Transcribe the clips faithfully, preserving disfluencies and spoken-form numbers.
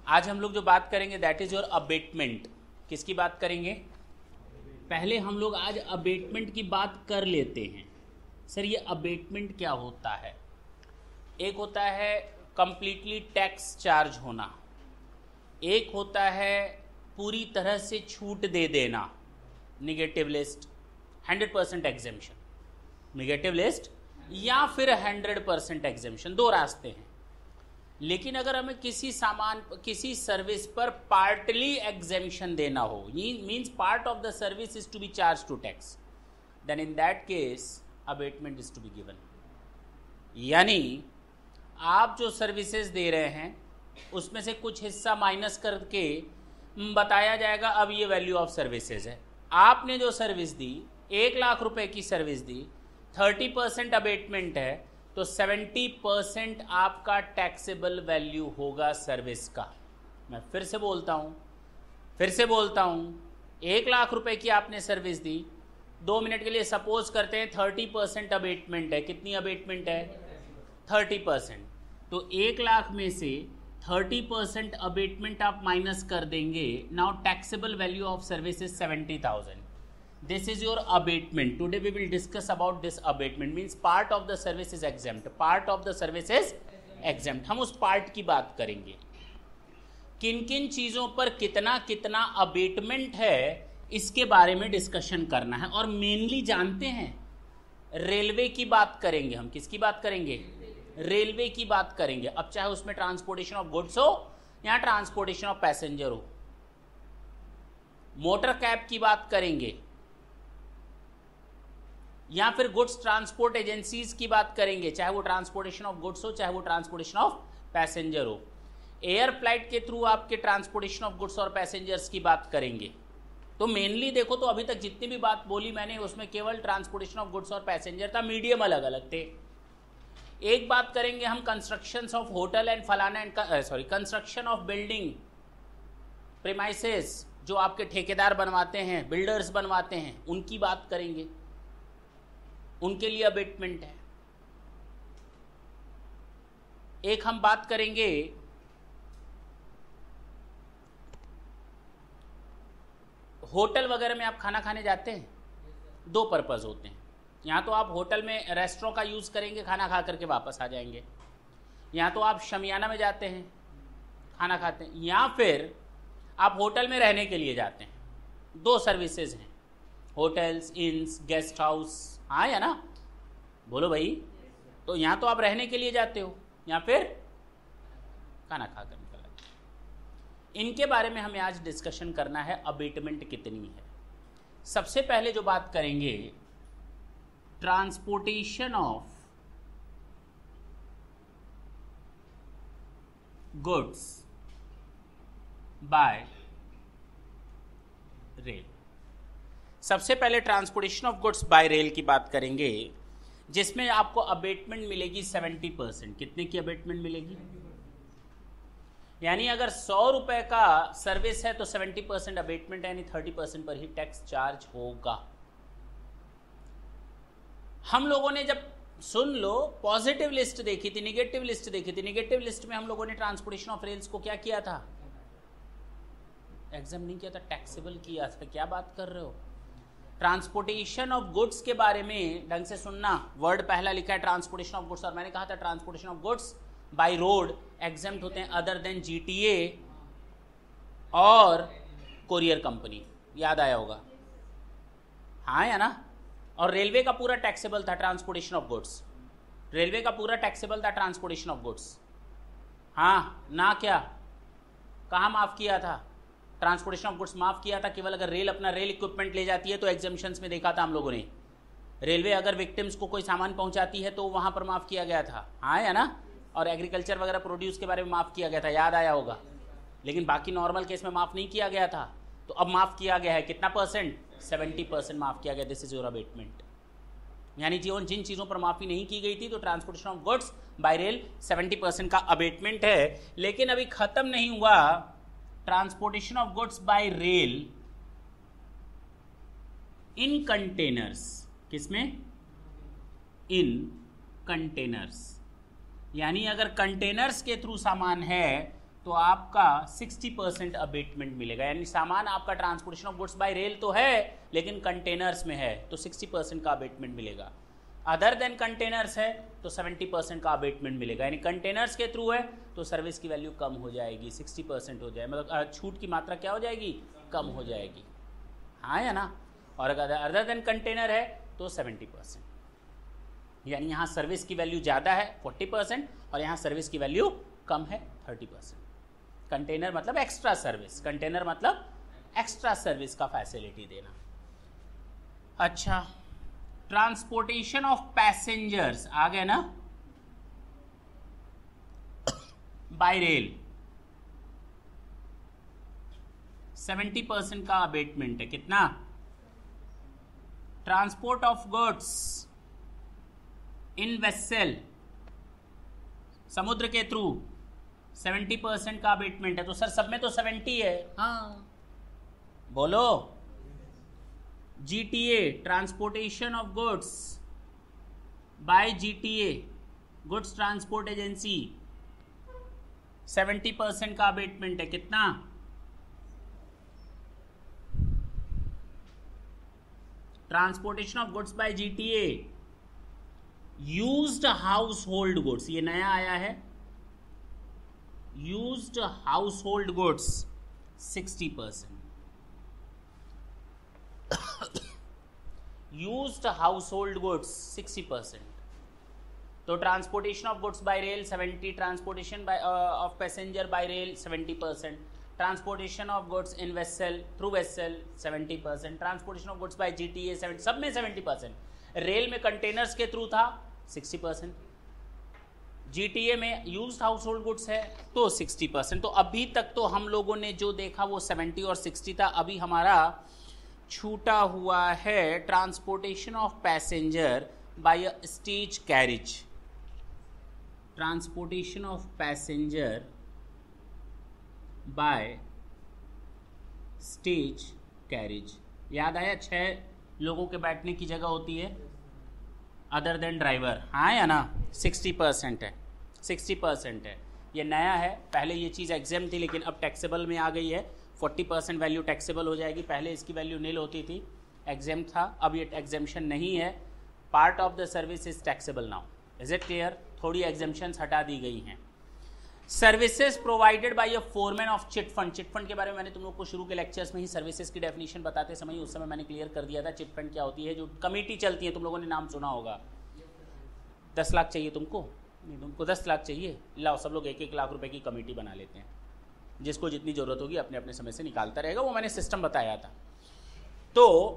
आज हम लोग जो बात करेंगे दैट इज योर अबेटमेंट। किसकी बात करेंगे? पहले हम लोग आज अबेटमेंट की बात कर लेते हैं। सर ये अबेटमेंट क्या होता है? एक होता है कंप्लीटली टैक्स चार्ज होना, एक होता है पूरी तरह से छूट दे देना, negative list, hundred percent exemption, negative list या फिर हंड्रेड परसेंट एग्जेम्पशन, दो रास्ते हैं। लेकिन अगर हमें किसी सामान किसी सर्विस पर पार्टली एग्जेम्पशन देना हो, means part of the service is to be charge to tax, then in that case abatement is to be given. यानी आप जो सर्विसेज दे रहे हैं उसमें से कुछ हिस्सा माइनस करके बताया जाएगा अब ये वैल्यू ऑफ सर्विसेज है। आपने जो सर्विस दी, एक लाख रुपए की सर्विस दी, थर्टी परसेंट अबेटमेंट है, तो सेवेंटी परसेंट आपका टैक्सेबल वैल्यू होगा सर्विस का। मैं फिर से बोलता हूँ फिर से बोलता हूँ एक लाख रुपए की आपने सर्विस दी, दो मिनट के लिए सपोज करते हैं थर्टी परसेंट अबेटमेंट है। कितनी अबेटमेंट है? Thirty percent. तो एक लाख में से थर्टी परसेंट अबेटमेंट आप माइनस कर देंगे। Now taxable value of service is seventy thousand. This is your abatement. Today we will discuss about this abatement. Means part of the service is exempt. Part of the service is exempt. हम उस part की बात करेंगे। किन किन चीज़ों पर कितना कितना अबेटमेंट है इसके बारे में डिस्कशन करना है। और मेनली जानते हैं रेलवे की बात करेंगे हम। किसकी बात करेंगे? रेलवे की बात करेंगे। अब चाहे उसमें ट्रांसपोर्टेशन ऑफ गुड्स हो या ट्रांसपोर्टेशन ऑफ पैसेंजर हो। मोटर कैब की बात करेंगे या फिर गुड्स ट्रांसपोर्ट एजेंसीज की बात करेंगे, चाहे वो ट्रांसपोर्टेशन ऑफ गुड्स हो चाहे वो ट्रांसपोर्टेशन ऑफ पैसेंजर हो। एयर फ्लाइट के थ्रू आपके ट्रांसपोर्टेशन ऑफ गुड्स और पैसेंजर्स की बात करेंगे। तो मेनली देखो तो अभी तक जितनी भी बात बोली मैंने उसमें केवल ट्रांसपोर्टेशन ऑफ गुड्स और पैसेंजर था, मीडियम अलग अलग थे। एक बात करेंगे हम कंस्ट्रक्शन ऑफ होटल एंड फलाना and sorry construction of building premises, जो आपके ठेकेदार बनवाते हैं, बिल्डर्स बनवाते हैं, उनकी बात करेंगे। उनके लिए अबेटमेंट है। एक हम बात करेंगे होटल वगैरह में आप खाना खाने जाते हैं, दो पर्पस होते हैं। या तो आप होटल में रेस्टोरेंट का यूज करेंगे, खाना खा करके वापस आ जाएंगे, या तो आप शमियाना में जाते हैं खाना खाते हैं, या फिर आप होटल में रहने के लिए जाते हैं। दो सर्विसेज हैं, होटल्स, इन्स, गेस्ट हाउस। हाँ या ना? बोलो भाई। तो यहाँ तो आप रहने के लिए जाते हो या फिर खाना खाकर निकल आते हो। इनके बारे में हमें आज डिस्कशन करना है, अबेटमेंट कितनी है। सबसे पहले जो बात करेंगे transportation of goods by rail. सबसे पहले transportation of goods by rail की बात करेंगे, जिसमें आपको अबेटमेंट मिलेगी सेवेंटी परसेंट। कितने की अबेटमेंट मिलेगी? यानी अगर सौ रुपए का सर्विस है तो सेवेंटी परसेंट अबेटमेंट है, यानी थर्टी परसेंट पर ही टैक्स चार्ज होगा। हम लोगों ने जब सुन लो पॉजिटिव लिस्ट देखी थी, निगेटिव लिस्ट देखी थी। निगेटिव लिस्ट में हम लोगों ने ट्रांसपोर्टेशन ऑफ रेल्स को क्या किया था? एग्जाम नहीं किया था, टैक्सेबल किया था। क्या बात कर रहे हो? ट्रांसपोर्टेशन ऑफ गुड्स के बारे में ढंग से सुनना। वर्ड पहला लिखा है ट्रांसपोर्टेशन ऑफ गुड्स, और मैंने कहा था transportation of goods by road exempt होते हैं अदर देन जीटीए और कोरियर कंपनी। याद आया होगा? हाँ या ना? और रेलवे का पूरा टैक्सेबल था ट्रांसपोर्टेशन ऑफ गुड्स। रेलवे का पूरा टैक्सेबल था ट्रांसपोर्टेशन ऑफ गुड्स। हाँ ना? क्या कहाँ माफ किया था? ट्रांसपोर्टेशन ऑफ गुड्स माफ किया था। केवल अगर रेल अपना रेल इक्विपमेंट ले जाती है तो एग्जेम्पशंस में देखा था हम लोगों ने। रेलवे अगर विक्टिम्स को कोई सामान पहुंचाती है तो वहां पर माफ किया गया था। हाँ या ना? और एग्रीकल्चर वगैरह प्रोड्यूस के बारे में माफ किया गया था, याद आया होगा। लेकिन बाकी नॉर्मल केस में माफ नहीं किया गया था, तो अब माफ किया गया है। कितना परसेंट? सेवेंटी परसेंट माफ किया गया। This is your abatement. यानी जीवन जिन चीज़ों पर माफी नहीं की गई थी, तो transportation of goods by rail seventy percent का अबेटमेंट है। लेकिन अभी खत्म नहीं हुआ transportation of goods by rail in containers. किसमें? In containers. यानी अगर कंटेनर्स के थ्रू सामान है तो आपका सिक्सटी परसेंट अबेटमेंट मिलेगा, यानी सामान आपका transportation of goods by rail तो है लेकिन कंटेनर्स में है तो सिक्सटी परसेंट का अबेटमेंट मिलेगा। अदर देन कंटेनर्स है तो सेवेंटी परसेंट का अबेटमेंट मिलेगा, यानी कंटेनर्स के थ्रू है तो सर्विस की वैल्यू कम हो जाएगी, सिक्सटी परसेंट हो जाए, मतलब छूट की मात्रा क्या हो जाएगी, कम हो जाएगी, हाँ या ना। और अगर अदर देन कंटेनर है तो सेवेंटी परसेंट, यानी यहाँ सर्विस की वैल्यू ज़्यादा है फोर्टी परसेंट और यहाँ सर्विस की वैल्यू कम है थर्टी परसेंट। कंटेनर मतलब एक्स्ट्रा सर्विस, कंटेनर मतलब एक्स्ट्रा सर्विस का फैसिलिटी देना। अच्छा, ट्रांसपोर्टेशन ऑफ पैसेंजर्स आ गए ना बाय रेल, सेवेंटी परसेंट का अबेटमेंट है, कितना। Transport of goods in vessel, समुद्र के थ्रू, सेवेंटी परसेंट का अबेटमेंट है। तो सर सब में तो सेवेंटी है, हाँ बोलो। GTA, transportation of goods by GTA, goods transport agency, seventy percent का अबेटमेंट है, कितना। Transportation of goods by GTA, used household goods, ये नया आया है, used household goods sixty percent, used household goods sixty percent. तो transportation of goods by rail seventy, transportation by of passenger by rail seventy percent, transportation of goods in vessel through vessel seventy percent, transportation of goods by GTA seventy, सब में seventy percent. Rail में containers के through था sixty percent, GTA में used household goods है तो sixty percent. तो अभी तक तो हम लोगों ने जो देखा वो सेवेंटी और सिक्सटी था, अभी हमारा छूटा हुआ है transportation of passenger by a stage carriage, transportation of passenger by stage carriage. याद आया, छह लोगों के बैठने की जगह होती है अदर देन ड्राइवर, हाँ या ना। सिक्सटी परसेंट है, सिक्सटी परसेंट है, ये नया है, पहले ये चीज़ एग्जाम थी लेकिन अब टैक्सेबल में आ गई है, फोर्टी परसेंट वैल्यू टैक्सेबल हो जाएगी, पहले इसकी वैल्यू नील होती थी, एग्जाम था, अब ये एग्जामेशन नहीं है, part of the service is taxable now, is it clear. थोड़ी एग्जामेशंस हटा दी गई हैं। Services provided by a foreman of chit fund, chit fund के बारे में मैंने तुम लोग को शुरू के लेक्चर्स में ही सर्विसेज की डेफिनेशन बताते समय उस समय मैंने क्लियर कर दिया था। चिट फंड क्या होती है, जो कमेटी चलती है, तुम लोगों ने नाम सुना होगा। दस लाख चाहिए तुमको, नहीं तुमको दस लाख चाहिए, लाओ सब लोग एक एक लाख रुपए की कमेटी बना लेते हैं, जिसको जितनी जरूरत होगी अपने अपने समय से निकालता रहेगा, वो मैंने सिस्टम बताया था। तो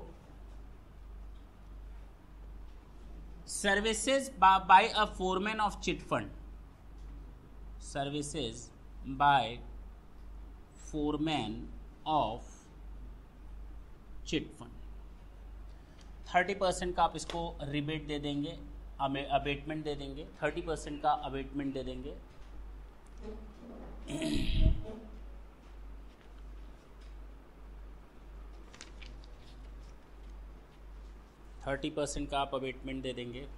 services by a foreman of chit fund, services by foreman of chit fund, thirty percent का आप इसको रिबेट दे देंगे, अबेटमेंट दे देंगे, थर्टी परसेंट का अबेटमेंट दे देंगे। थर्टी परसेंट का आप अबेटमेंट दे देंगे।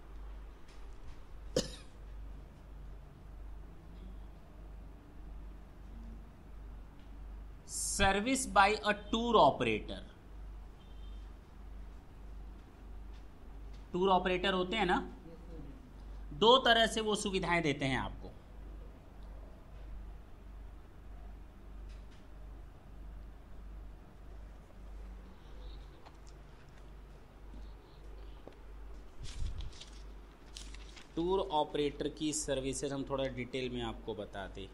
Service by a tour operator, tour operator होते हैं ना, दो तरह से वो सुविधाएं देते हैं आपको। टूर ऑपरेटर की सर्विसेज हम थोड़ा डिटेल में आपको बताते।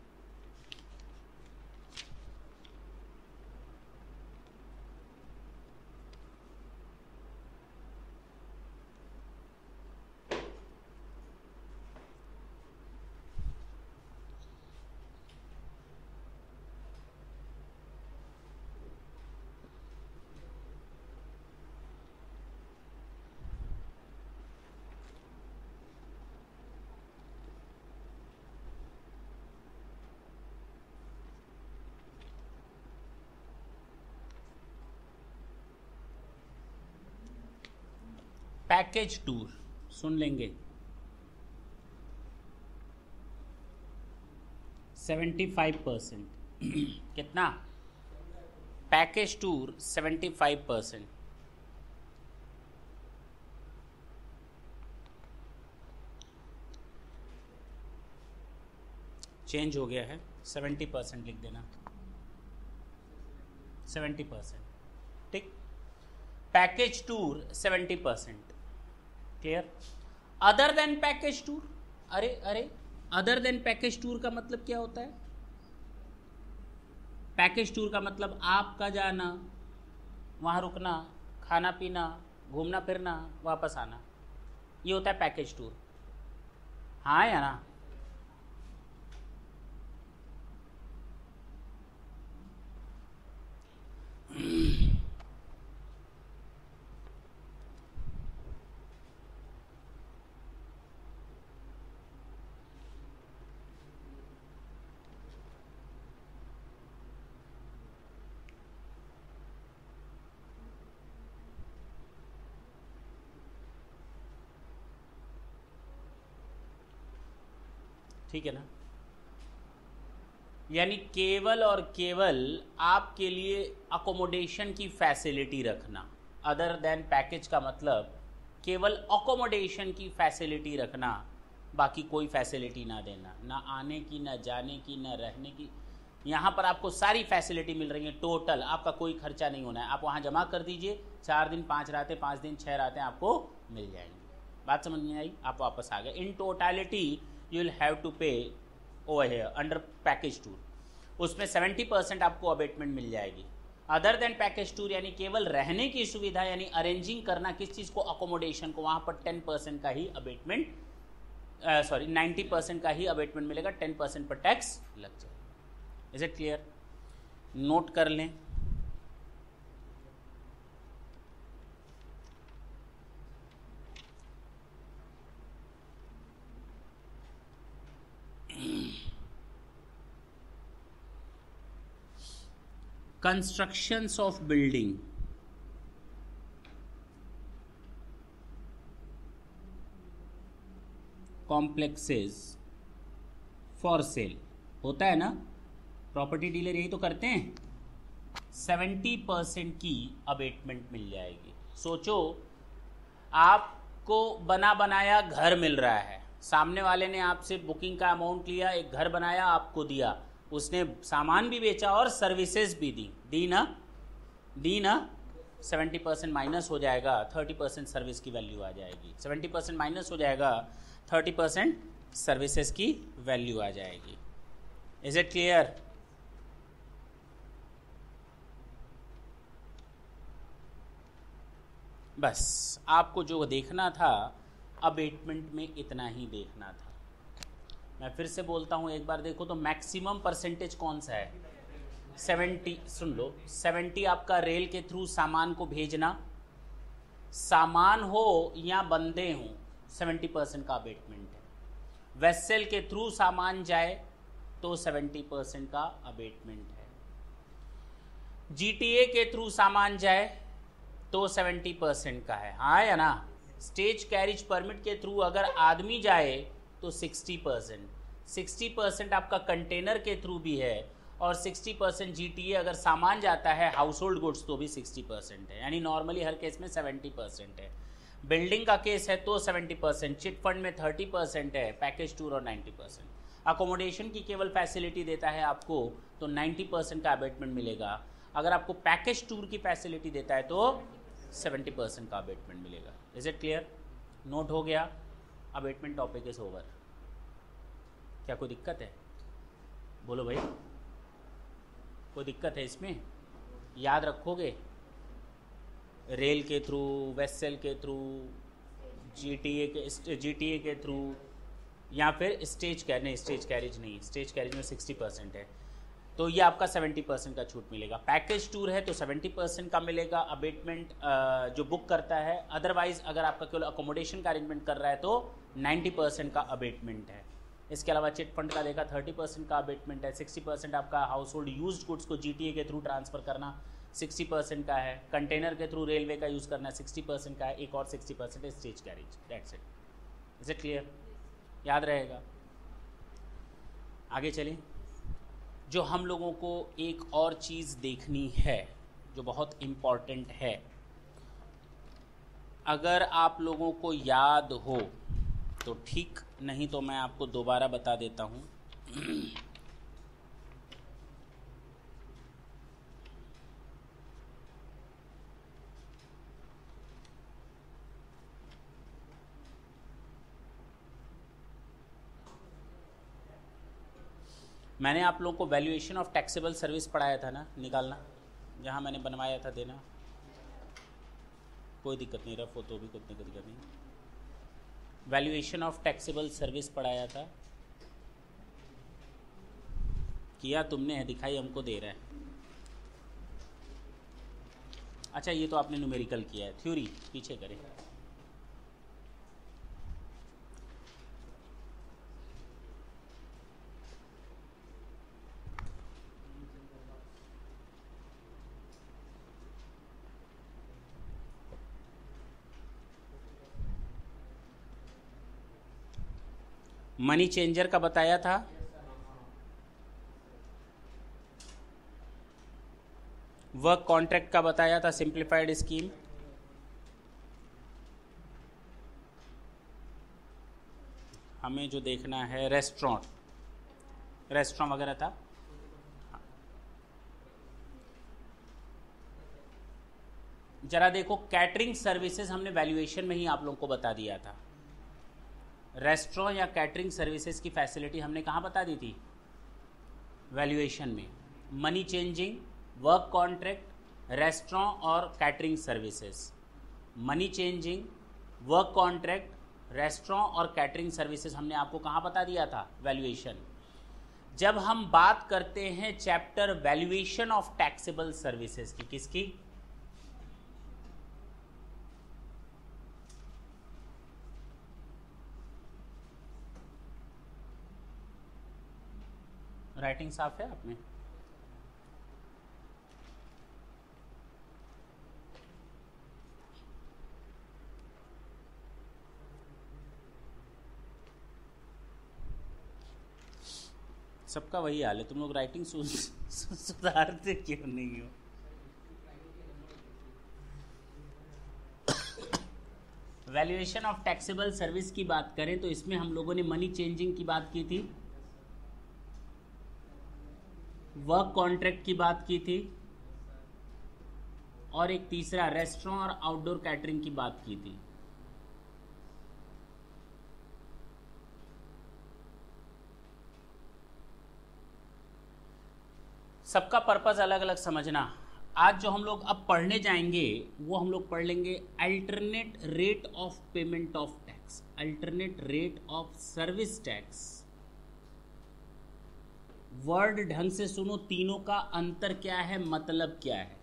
पैकेज टूर सुन लेंगे, सेवेंटी फाइव परसेंट कितना? Package tour seventy five percent. Change हो गया है, सेवेंटी परसेंट लिख देना, सेवेंटी परसेंट, ठीक। Package tour seventy percent, clear. Other than package tour, अरे अरे अदर देन पैकेज टूर का मतलब क्या होता है? पैकेज टूर का मतलब आपका जाना, वहाँ रुकना, खाना पीना, घूमना फिरना, वापस आना, ये होता है पैकेज टूर। हाँ या ना? ठीक है ना? यानी केवल और केवल आपके लिए अकोमोडेशन की फैसिलिटी रखना, अदर देन पैकेज का मतलब केवल अकोमोडेशन की फैसिलिटी रखना, बाकी कोई फैसिलिटी ना देना, ना आने की, ना जाने की, ना रहने की। यहाँ पर आपको सारी फैसिलिटी मिल रही है टोटल, आपका कोई खर्चा नहीं होना है। आप वहाँ जमा कर दीजिए, चार दिन पाँच रातें, पाँच दिन छः रातें आपको मिल जाएंगी। बात समझ में आई? आप वापस आ गए। In totality you will have to pay over here under package tour, उसमें सेवेंटी परसेंट आपको अबेटमेंट मिल जाएगी। अदर देन पैकेज टूर यानी केवल रहने की सुविधा, यानी अरेंजिंग करना किस चीज़ को, अकोमोडेशन को, वहाँ पर टेन परसेंट का ही अबेटमेंट, सॉरी नाइन्टी परसेंट का ही अबेटमेंट मिलेगा, टेन परसेंट पर टैक्स लग जाएगा। Is it clear? नोट कर लें। Constructions of building, complexes for sale, होता है ना? प्रॉपर्टी डीलर यही तो करते हैं। सेवेंटी परसेंट की अबेटमेंट मिल जाएगी। सोचो, आपको बना बनाया घर मिल रहा है, सामने वाले ने आपसे बुकिंग का अमाउंट लिया, एक घर बनाया, आपको दिया, उसने सामान भी बेचा और सर्विसेज भी दी, दी ना? दी ना? सेवेंटी परसेंट माइनस हो जाएगा, थर्टी परसेंट सर्विस की वैल्यू आ जाएगी। सेवेंटी परसेंट माइनस हो जाएगा, थर्टी परसेंट सर्विसेज की वैल्यू आ जाएगी। Is it clear? बस आपको जो देखना था अबेटमेंट में इतना ही देखना था। मैं फिर से बोलता हूँ एक बार देखो तो, मैक्सिमम परसेंटेज कौन सा है? सेवेंटी। सुन लो, सेवेंटी आपका रेल के थ्रू सामान को भेजना, सामान हो या बंदे हों, सेवेंटी परसेंट का अबेटमेंट है। वेसल के थ्रू सामान जाए तो सेवेंटी परसेंट का अबेटमेंट है। जीटीए के थ्रू सामान जाए तो सेवेंटी परसेंट का है, हाँ या ना? स्टेज कैरिज परमिट के थ्रू अगर आदमी जाए तो सिक्सटी परसेंट, सिक्सटी परसेंट आपका कंटेनर के थ्रू भी है, और सिक्सटी परसेंट जीटीए अगर सामान जाता है हाउस होल्ड गुड्स तो भी सिक्सटी परसेंट है। यानी नॉर्मली हर केस में सेवेंटी परसेंट है। बिल्डिंग का केस है तो सेवेंटी परसेंट, चिट फंड में थर्टी परसेंट है, पैकेज टूर और नाइन्टी परसेंट। अकोमोडेशन की केवल फैसिलिटी देता है आपको तो नाइन्टी परसेंट का अबेटमेंट मिलेगा। अगर आपको पैकेज टूर की फैसिलिटी देता है तो सेवेंटी परसेंट का अबेटमेंट मिलेगा। Is it clear? नोट हो गया? Abatement topic is over. क्या कोई दिक्कत है? बोलो भाई, कोई दिक्कत है इसमें? याद रखोगे? रेल के थ्रू, वेसल के थ्रू, जीटीए के जीटीए के थ्रू, या फिर स्टेज कैर नहीं स्टेज कैरेज नहीं स्टेज कैरेज में सिक्सटी परसेंट है, तो ये आपका सेवेंटी परसेंट का छूट मिलेगा। पैकेज टूर है तो सेवेंटी परसेंट का मिलेगा अबेटमेंट जो बुक करता है। अदरवाइज अगर आपका केवल अकोमोडेशन का अरेंजमेंट कर रहा है तो नाइन्टी परसेंट का अबेटमेंट है। इसके अलावा चिट फंड का देखा थर्टी परसेंट का अबेटमेंट है। सिक्सटी परसेंट आपका हाउस होल्ड यूज्ड गुड्स को जीटीए के थ्रू ट्रांसफर करना सिक्सटी परसेंट का है। कंटेनर के थ्रू रेलवे का यूज़ करना सिक्सटी परसेंट का है। एक और सिक्सटी परसेंट है stage carriage. That's it. Is it clear? याद रहेगा? आगे चलिए। जो हम लोगों को एक और चीज़ देखनी है जो बहुत इम्पॉर्टेंट है, अगर आप लोगों को याद हो तो ठीक, नहीं तो मैं आपको दोबारा बता देता हूँ। मैंने आप लोगों को वैल्यूएशन ऑफ टैक्सेबल सर्विस पढ़ाया था ना, निकालना जहाँ मैंने बनवाया था देना, कोई दिक्कत नहीं, रफ हो तो भी कोई दिक्कत नहीं। वैल्यूएशन ऑफ टैक्सेबल सर्विस पढ़ाया था, किया तुमने है, दिखाई हमको दे रहा है। अच्छा ये तो आपने न्यूमेरिकल किया है, थ्योरी पीछे करें। मनी चेंजर का बताया था, वर्क कॉन्ट्रैक्ट का बताया था, सिंप्लीफाइड स्कीम, हमें जो देखना है रेस्टोरेंट, रेस्टोरेंट वगैरह था। जरा देखो कैटरिंग सर्विसेज हमने वैल्यूएशन में ही आप लोगों को बता दिया था। रेस्टोरेंट या कैटरिंग सर्विसेज की फैसिलिटी हमने कहाँ बता दी थी? वैल्यूएशन में। Money changing, work contract, restaurant और catering services. Money changing, work contract, restaurant और कैटरिंग सर्विसेज हमने आपको कहाँ बता दिया था? वैल्यूएशन। जब हम बात करते हैं chapter valuation of taxable services की, किसकी? राइटिंग साफ है आप में? सबका वही हाल है, तुम लोग राइटिंग सुधारते क्यों नहीं हो? वैल्यूएशन ऑफ टैक्सेबल सर्विस की बात करें तो इसमें हम लोगों ने मनी चेंजिंग की बात की थी, वर्क कॉन्ट्रैक्ट की बात की थी और एक तीसरा रेस्टोरेंट और आउटडोर कैटरिंग की बात की थी। सबका पर्पस अलग अलग समझना। आज जो हम लोग अब पढ़ने जाएंगे वो हम लोग पढ़ लेंगे alternate rate of payment of tax, alternate rate of service tax. Word ढंग से सुनो, तीनों का अंतर क्या है, मतलब क्या है।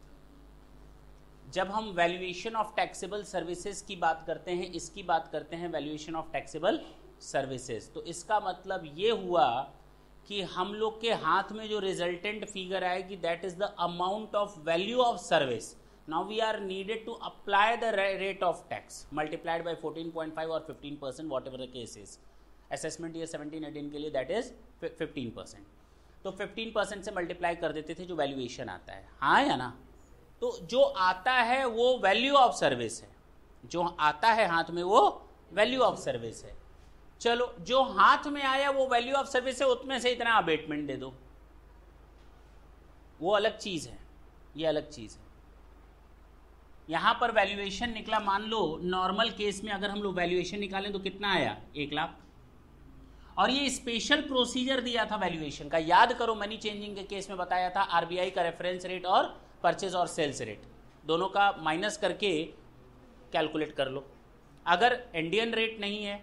जब हम वैल्यूएशन ऑफ टैक्सेबल सर्विसेज की बात करते हैं, इसकी बात करते हैं वैल्यूएशन ऑफ टैक्सेबल सर्विसेज, तो इसका मतलब ये हुआ कि हम लोग के हाथ में जो रिजल्टेंट फिगर आएगी that is the amount of value of service. Now we are needed to apply the rate of tax multiplied by fourteen point five और fifteen percent whatever the case is. Assessment year seventeen eighteen के लिए that is fifteen percent, तो fifteen percent से multiply कर देते थे जो valuation आता है, हाँ या ना। तो जो आता है वो वैल्यू ऑफ सर्विस है, जो आता है हाथ में वो वैल्यू ऑफ सर्विस है। चलो जो हाथ में आया वो वैल्यू ऑफ सर्विस है, उसमें से इतना अबेटमेंट दे दो, वो अलग चीज है, ये अलग चीज है। यहां पर वैल्यूएशन निकला, मान लो नॉर्मल केस में अगर हम लोग वैल्यूएशन निकालें तो कितना आया? एक लाख। और ये स्पेशल प्रोसीजर दिया था वैल्यूएशन का, याद करो मनी चेंजिंग के केस में बताया था आरबीआई का रेफरेंस रेट और परचेज और सेल्स रेट दोनों का माइनस करके कैलकुलेट कर लो। अगर इंडियन रेट नहीं है,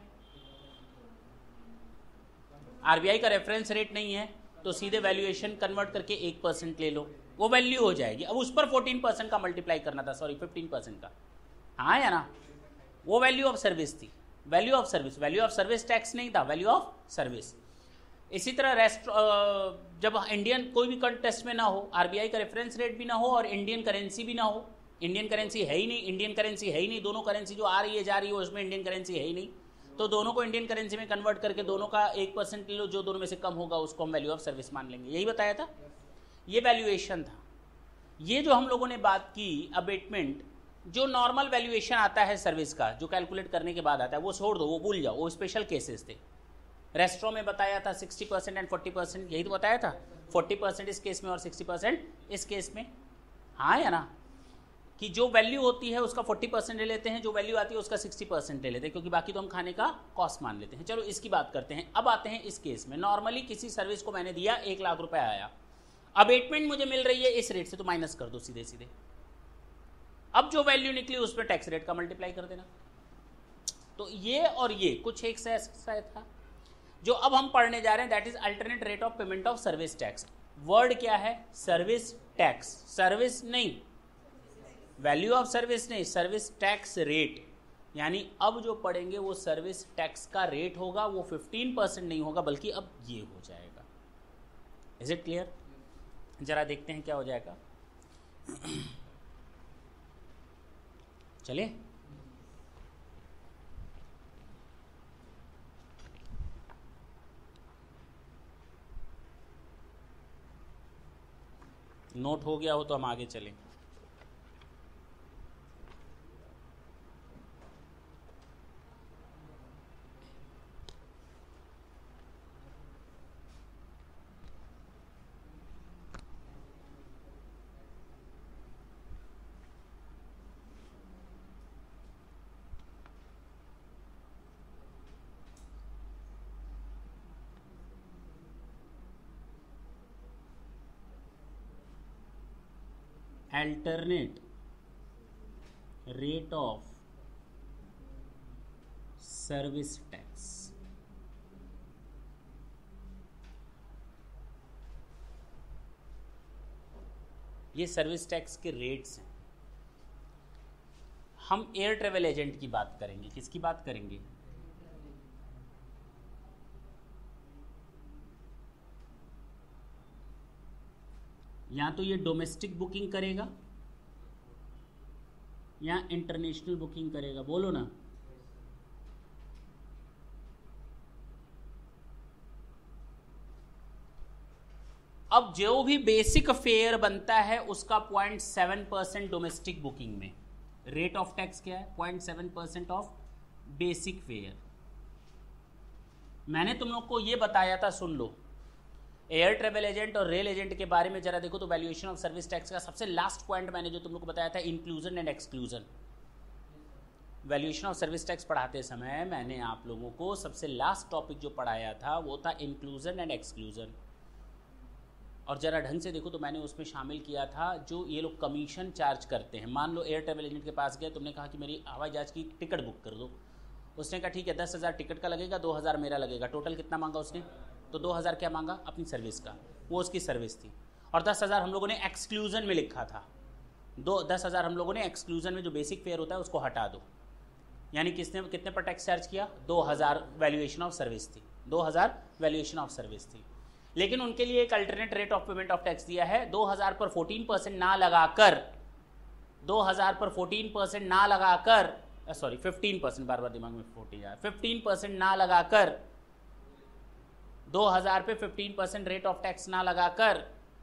आरबीआई का रेफरेंस रेट नहीं है, तो सीधे वैल्यूएशन कन्वर्ट करके एक परसेंट ले लो, वो वैल्यू हो जाएगी। अब उस पर फोर्टीन परसेंट का मल्टीप्लाई करना था, सॉरी फिफ्टीन परसेंट का, हाँ या ना। वो वैल्यू ऑफ सर्विस थी, value of service, value of service tax नहीं था, वैल्यू ऑफ सर्विस। इसी तरह रेस्ट जब इंडियन कोई भी कंटेस्ट में ना हो, आरबीआई का रेफरेंस रेट भी ना हो और इंडियन करेंसी भी ना हो, इंडियन करेंसी है ही नहीं, इंडियन करेंसी है ही नहीं, दोनों करेंसी जो आ रही है जा रही है उसमें इंडियन करेंसी है ही नहीं, तो दोनों को इंडियन करेंसी में कन्वर्ट करके दोनों का एक परसेंट ले लो, जो दोनों में से कम होगा उसको हम वैल्यू ऑफ सर्विस मान लेंगे। यही बताया था, ये वैल्यूएशन था। ये जो हम लोगों ने बात की अबेटमेंट, जो नॉर्मल वैल्यूएशन आता है सर्विस का, जो कैलकुलेट करने के बाद आता है, वो छोड़ दो, वो भूल जाओ, वो स्पेशल केसेस थे। रेस्टोरेंट में बताया था sixty percent and forty percent, यही तो बताया था, फोर्टी परसेंट इस केस में और सिक्सटी परसेंट इस केस में। हाँ या ना, कि जो वैल्यू होती है उसका फोर्टी परसेंट ले लेते हैं, जो वैल्यू आती है उसका सिक्सटी परसेंट ले लेते हैं, क्योंकि बाकी तो हम खाने का कॉस्ट मान लेते हैं। चलो इसकी बात करते हैं। अब आते हैं इस केस में, नॉर्मली किसी सर्विस को मैंने दिया एक लाख रुपए आया, अबेटमेंट मुझे मिल रही है इस रेट से, तो माइनस कर दो सीधे सीधे। अब जो वैल्यू निकली उस पर टैक्स रेट का मल्टीप्लाई कर देना। तो ये और ये कुछ एक सा था। जो अब हम पढ़ने जा रहे हैं that is alternate rate of payment of service tax. Word क्या है? सर्विस टैक्स, सर्विस नहीं, वैल्यू ऑफ सर्विस नहीं, सर्विस टैक्स रेट। यानी अब जो पढ़ेंगे वो सर्विस टैक्स का रेट होगा, वो फिफ्टीन परसेंट नहीं होगा बल्कि अब ये हो जाएगा। Is it clear? जरा देखते हैं क्या हो जाएगा। चलिए, नोट हो गया हो तो हम आगे चलें। alternate rate of service tax। ये सर्विस टैक्स के रेट्स हैं। हम एयर ट्रेवल एजेंट की बात करेंगे। किसकी बात करेंगे? या तो ये डोमेस्टिक बुकिंग करेगा या इंटरनेशनल बुकिंग करेगा, बोलो ना। अब जो भी बेसिक फेयर बनता है उसका point seven percent domestic booking में, रेट ऑफ टैक्स क्या है? Point seven percent of basic fare. मैंने तुम लोग को ये बताया था, सुन लो, एयर ट्रेवल एजेंट और रेल एजेंट के बारे में जरा देखो तो वैल्यूएशन ऑफ सर्विस टैक्स का सबसे लास्ट पॉइंट मैंने जो तुम लोग को बताया था, inclusion and exclusion. Valuation of service tax पढ़ाते समय मैंने आप लोगों को सबसे लास्ट टॉपिक जो पढ़ाया था वो था इंक्लूजन एंड एक्सक्लूजन। और जरा ढंग से देखो तो मैंने उसमें शामिल किया था जो ये लोग कमीशन चार्ज करते हैं। मान लो एयर ट्रेवल एजेंट के पास गए, तुमने कहा कि मेरी हवाई जहाज की टिकट बुक कर दो। उसने कहा ठीक है, दस हज़ार टिकट का लगेगा, दो हज़ार मेरा लगेगा। टोटल कितना मांगा उसने? तो दो हज़ार क्या मांगा? अपनी सर्विस का, वो उसकी सर्विस थी। और दस हज़ार हम लोगों ने एक्सक्लूजन में लिखा था। दो दस हज़ार हम लोगों ने एक्सक्लूजन में जो बेसिक फेयर होता है उसको हटा दो। यानी किसने कितने पर टैक्स चार्ज किया? दो हज़ार वैल्यूएशन ऑफ सर्विस थी, दो हज़ार वैल्यूएशन ऑफ सर्विस थी। लेकिन उनके लिए एक alternate rate of payment of tax दिया है। दो हज़ार पर फोर्टीन परसेंट ना लगाकर, दो हज़ार पर फोर्टीन परसेंट ना लगाकर, सॉरी फिफ्टीन परसेंट, बार बार दिमाग में फोर्टी जाए, फिफ्टीन परसेंट ना लगाकर, दो हज़ार पे fifteen percent rate of tax ना लगाकर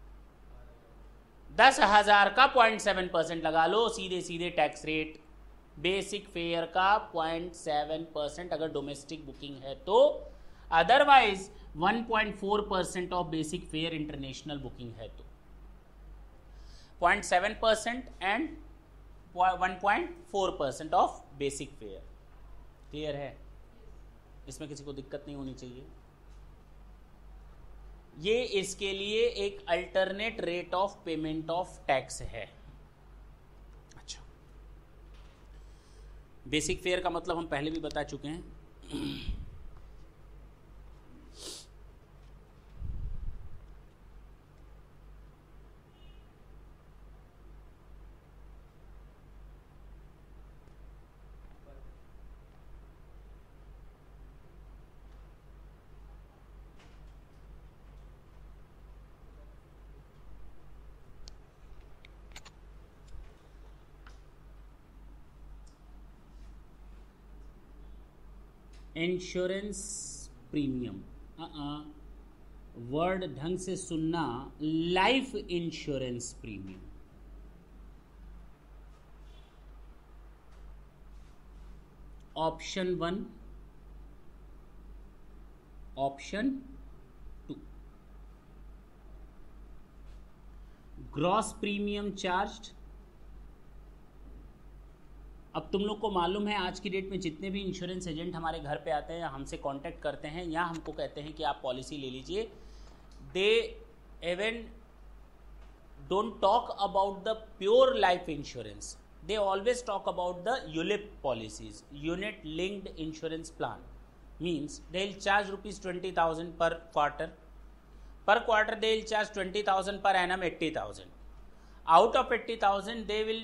दस हज़ार का पॉइंट सेवन परसेंट लगा लो, सीधे सीधे टैक्स रेट बेसिक फेयर का पॉइंट सेवन परसेंट अगर डोमेस्टिक बुकिंग है तो। Otherwise one point four percent of basic fare international booking है तो। Point seven percent and one point four percent of basic fare. Clear है? इसमें किसी को दिक्कत नहीं होनी चाहिए। ये इसके लिए एक alternate rate of payment of tax है। अच्छा, बेसिक फेयर का मतलब हम पहले भी बता चुके हैं। इंश्योरेंस प्रीमियम, वर्ड ढंग से सुनना, life insurance premium. Option one, option two. Gross premium charged. अब तुम लोग को मालूम है आज की डेट में जितने भी इंश्योरेंस एजेंट हमारे घर पे आते हैं, हमसे कांटेक्ट करते हैं या हमको कहते हैं कि आप पॉलिसी ले लीजिए, they even don't talk about the pure life insurance, they always talk about the U L I P policies, unit linked insurance plan. Means they'll charge rupees twenty thousand per quarter, per quarter they'll charge twenty thousand, per annum eighty thousand. Out of eighty thousand they will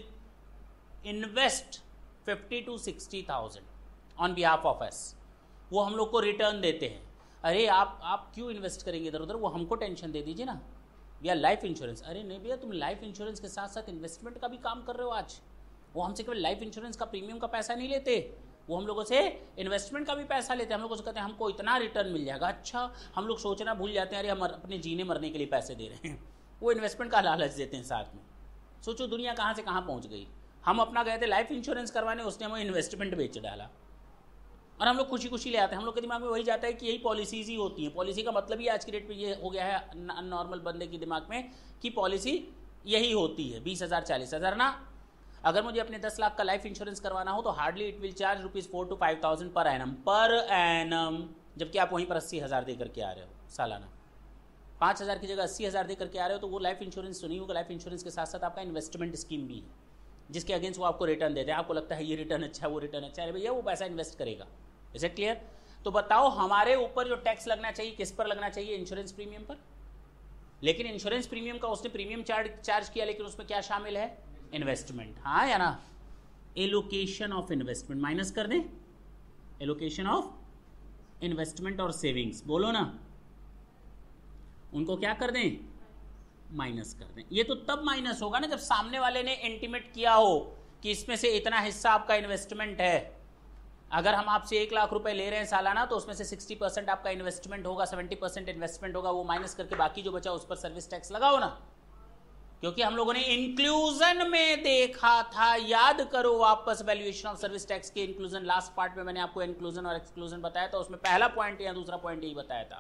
invest fifty to sixty thousand on behalf of us. वो हम लोग को return देते हैं। अरे आप आप क्यों इन्वेस्ट करेंगे इधर उधर, वो हमको टेंशन दे दीजिए ना भैया, लाइफ इंश्योरेंस। अरे नहीं भैया, तुम लाइफ इंश्योरेंस के साथ साथ इन्वेस्टमेंट का भी काम कर रहे हो आज। वो हमसे केवल लाइफ इंश्योरेंस का प्रीमियम का पैसा नहीं लेते, वो हम लोगों से इन्वेस्टमेंट का भी पैसा लेते हैं। हम लोगों से कहते हैं हमको इतना रिटर्न मिल जाएगा। अच्छा, हम लोग सोचना भूल जाते हैं, अरे हम अपने जीने मरने के लिए पैसे दे रहे हैं, वो इन्वेस्टमेंट का लालच देते हैं साथ में। सोचो दुनिया कहाँ से कहाँ पहुँच गई। हम अपना गए थे लाइफ इंश्योरेंस करवाने, उसने हमें इन्वेस्टमेंट बेच डाला और हम लोग खुशी खुशी ले आते हैं। हम लोग के दिमाग में वही जाता है कि यही पॉलिसीज ही होती हैं। पॉलिसी का मतलब ही आज की डेट पे ये हो गया है नॉर्मल बंदे के दिमाग में कि पॉलिसी यही होती है, बीस हज़ार चालीस हज़ार ना। अगर मुझे अपने दस लाख का लाइफ इंश्योरेंस करवाना हो तो hardly it will charge rupees four to five thousand per annum per annum जबकि आप वहीं पर अस्सी हज़ार दे करके आ रहे हो सालाना। पाँच हज़ार की जगह अस्सी हज़ार दे करके आ रहे हो तो वो लाइफ इंश्योरेंस तो नहीं होगा। लाइफ इंश्योरेंस के साथ साथ आपका इन्वेस्टमेंट स्कीम भी है जिसके अगेंस्ट वो आपको रिटर्न देते हैं। आपको लगता है ये रिटर्न अच्छा है, वो रिटर्न अच्छा है, भैया वो पैसा इन्वेस्ट करेगा। Is it clear? तो बताओ हमारे ऊपर जो टैक्स लगना चाहिए किस पर लगना चाहिए? इंश्योरेंस प्रीमियम पर। लेकिन इंश्योरेंस प्रीमियम का उसने प्रीमियम चार्ज चार्ज किया, लेकिन उसमें क्या शामिल है? इन्वेस्टमेंट। हाँ या ना? एलोकेशन ऑफ इन्वेस्टमेंट माइनस कर दें, एलोकेशन ऑफ इन्वेस्टमेंट और सेविंग्स, बोलो ना, उनको क्या कर दें? माइनस कर दें। ये तो तब माइनस होगा ना जब सामने वाले ने इंटीमेट किया हो कि इसमें से इतना हिस्सा आपका इन्वेस्टमेंट है। अगर हम आपसे एक लाख रुपए ले रहे हैं सालाना तो उसमें से सिक्सटी परसेंट आपका इन्वेस्टमेंट होगा, सेवेंटी परसेंट इन्वेस्टमेंट होगा, वो माइनस करके बाकी जो बचा उस पर सर्विस टैक्स लगाओ ना। क्योंकि हम लोगों ने इंक्लूजन में देखा था, याद करो वापस, वैल्यूएशन ऑफ सर्विस टैक्स के इंक्लूजन लास्ट पार्ट में मैंने आपको इंक्लूजन और एक्सक्लूजन बताया था। उसमें पहला पॉइंट या दूसरा पॉइंट यही बताया था,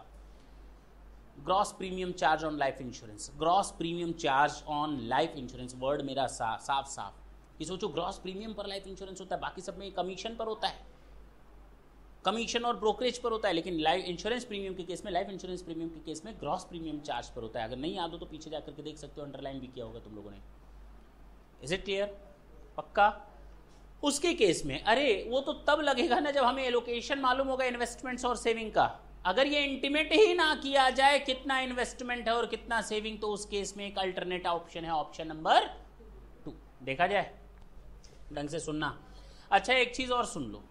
gross premium charge on life insurance. Gross premium charge on life insurance, word मेरा साफ साफ साफ कि सोचो ग्रॉस प्रीमियम पर लाइफ इंश्योरेंस होता है, बाकी सब में कमीशन पर होता है, कमीशन और ब्रोकरेज पर होता है। लेकिन लाइफ इंश्योरेंस प्रीमियम के केस में, लाइफ इंश्योरेंस प्रीमियम के केस में ग्रॉस प्रीमियम चार्ज पर होता है। अगर नहीं याद हो तो पीछे जाकर के देख सकते हो, अंडरलाइन भी किया होगा तुम लोगों ने। Is it clear? पक्का? उसके केस में अरे वो तो तब लगेगा ना जब हमें एलोकेशन मालूम होगा इन्वेस्टमेंट्स और सेविंग का। अगर ये इंटीमेट ही ना किया जाए कितना इन्वेस्टमेंट है और कितना सेविंग, तो उस केस में एक अल्टरनेट ऑप्शन है, ऑप्शन नंबर टू। देखा जाए, ढंग से सुनना। अच्छा एक चीज और सुन लो,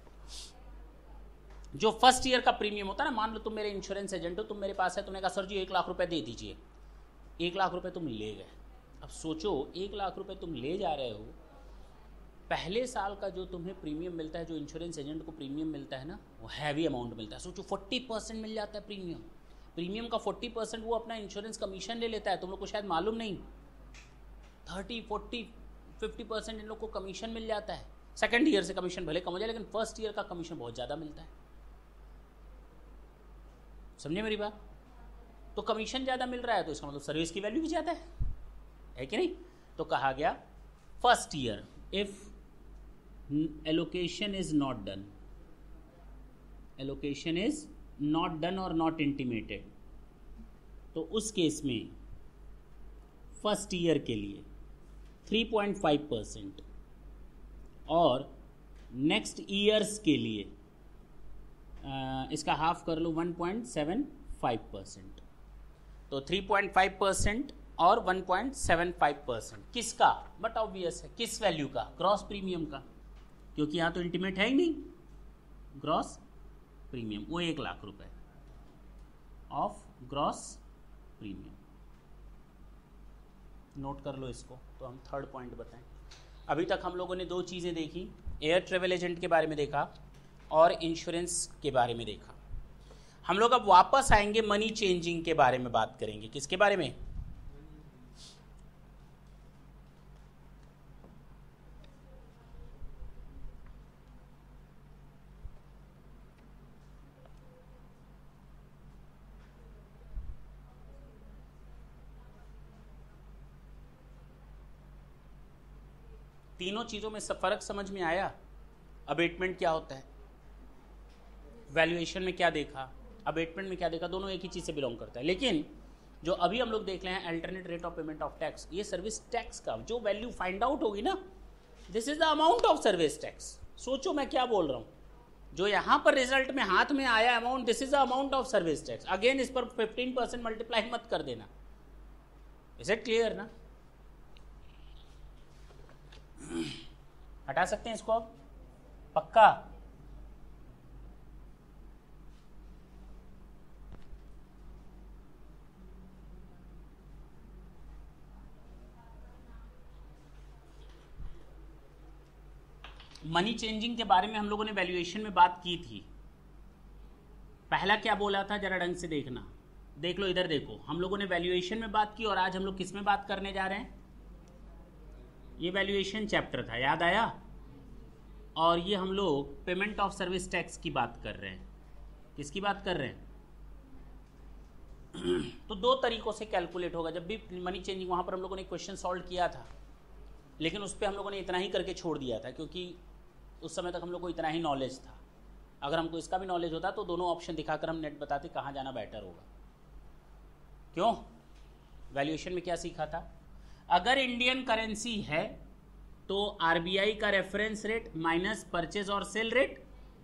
जो फर्स्ट ईयर का प्रीमियम होता है ना, मान लो तुम मेरे इंश्योरेंस एजेंट हो, तुम मेरे पास है, तुमने कहा सर जी एक लाख रुपए दे दीजिए। एक लाख रुपए तुम ले गए। अब सोचो एक लाख रुपए तुम ले जा रहे हो, पहले साल का जो तुम्हें प्रीमियम मिलता है, जो इंश्योरेंस एजेंट को प्रीमियम मिलता है ना, वो हैवी अमाउंट मिलता है। सोचो फोर्टी परसेंट मिल जाता है प्रीमियम। प्रीमियम का फोर्टी परसेंट वो अपना इंश्योरेंस कमीशन ले लेता है। तुम लोग को शायद मालूम नहीं, थर्टी फोर्टी फिफ्टी परसेंट इन लोग को कमीशन मिल जाता है। सेकेंड ईयर से कमीशन भले कम हो जाए, लेकिन फर्स्ट ईयर का कमीशन बहुत ज़्यादा मिलता है। समझे मेरी बात? तो कमीशन ज़्यादा मिल रहा है तो इसका मतलब सर्विस की वैल्यू भी ज़्यादा है, है कि नहीं? तो कहा गया first year if allocation is not done, allocation is not done और नॉट इंटीमेटेड, तो उस केस में फर्स्ट ईयर के लिए थ्री पॉइंट फाइव परसेंट और नेक्स्ट ईयर्स के लिए आ, इसका हाफ कर लो one point seven five percent. तो थ्री पॉइंट फाइव परसेंट और one point seven five percent किसका? बट ऑब्वियस है किस वैल्यू का? ग्रॉस प्रीमियम का, क्योंकि यहाँ तो इंटीमेट है ही नहीं। ग्रॉस प्रीमियम वो एक लाख रुपए ऑफ ग्रॉस प्रीमियम। नोट कर लो इसको। तो हम थर्ड पॉइंट बताएं। अभी तक हम लोगों ने दो चीज़ें देखी, एयर ट्रेवल एजेंट के बारे में देखा, और इंश्योरेंस के बारे में देखा। हम लोग अब वापस आएंगे मनी चेंजिंग के बारे में बात करेंगे। किसके बारे में? तीनों चीजों में सब फर्क समझ में आया? अबेटमेंट क्या होता है, वैल्यूएशन में क्या देखा, अबेटमेंट में क्या देखा, दोनों एक ही चीज से बिलोंग करता है। लेकिन जो अभी हम लोग देख रहे हैं alternate rate of payment of tax, ये सर्विस टैक्स का जो वैल्यू फाइंड आउट होगी ना, this is the amount of service tax. सोचो मैं क्या बोल रहा हूं, जो यहां पर रिजल्ट में हाथ में आया amount, this is the amount of service tax. Again इस पर फिफ्टीन परसेंट मल्टीप्लाई मत कर देना। इज इट क्लियर ना? हटा सकते हैं इसको अब? पक्का? मनी चेंजिंग के बारे में हम लोगों ने वैल्यूएशन में बात की थी। पहला क्या बोला था जरा ढंग से देखना, देख लो इधर देखो। हम लोगों ने वैल्यूएशन में बात की और आज हम लोग किस में बात करने जा रहे हैं? ये वैल्यूएशन चैप्टर था, याद आया? और ये हम लोग पेमेंट ऑफ सर्विस टैक्स की बात कर रहे हैं। किसकी बात कर रहे हैं? तो दो तरीकों से कैलकुलेट होगा। जब भी मनी चेंजिंग, वहां पर हम लोगों ने क्वेश्चन सॉल्व किया था, लेकिन उस पर हम लोगों ने इतना ही करके छोड़ दिया था, क्योंकि उस समय तक हम लोग को इतना ही नॉलेज था। अगर हमको इसका भी नॉलेज होता तो दोनों ऑप्शन दिखाकर हम नेट बताते कहाँ जाना बेटर होगा। क्यों? वैल्यूएशन में क्या सीखा था? अगर इंडियन करेंसी है तो आरबीआई का रेफरेंस रेट माइनस परचेज और sale rate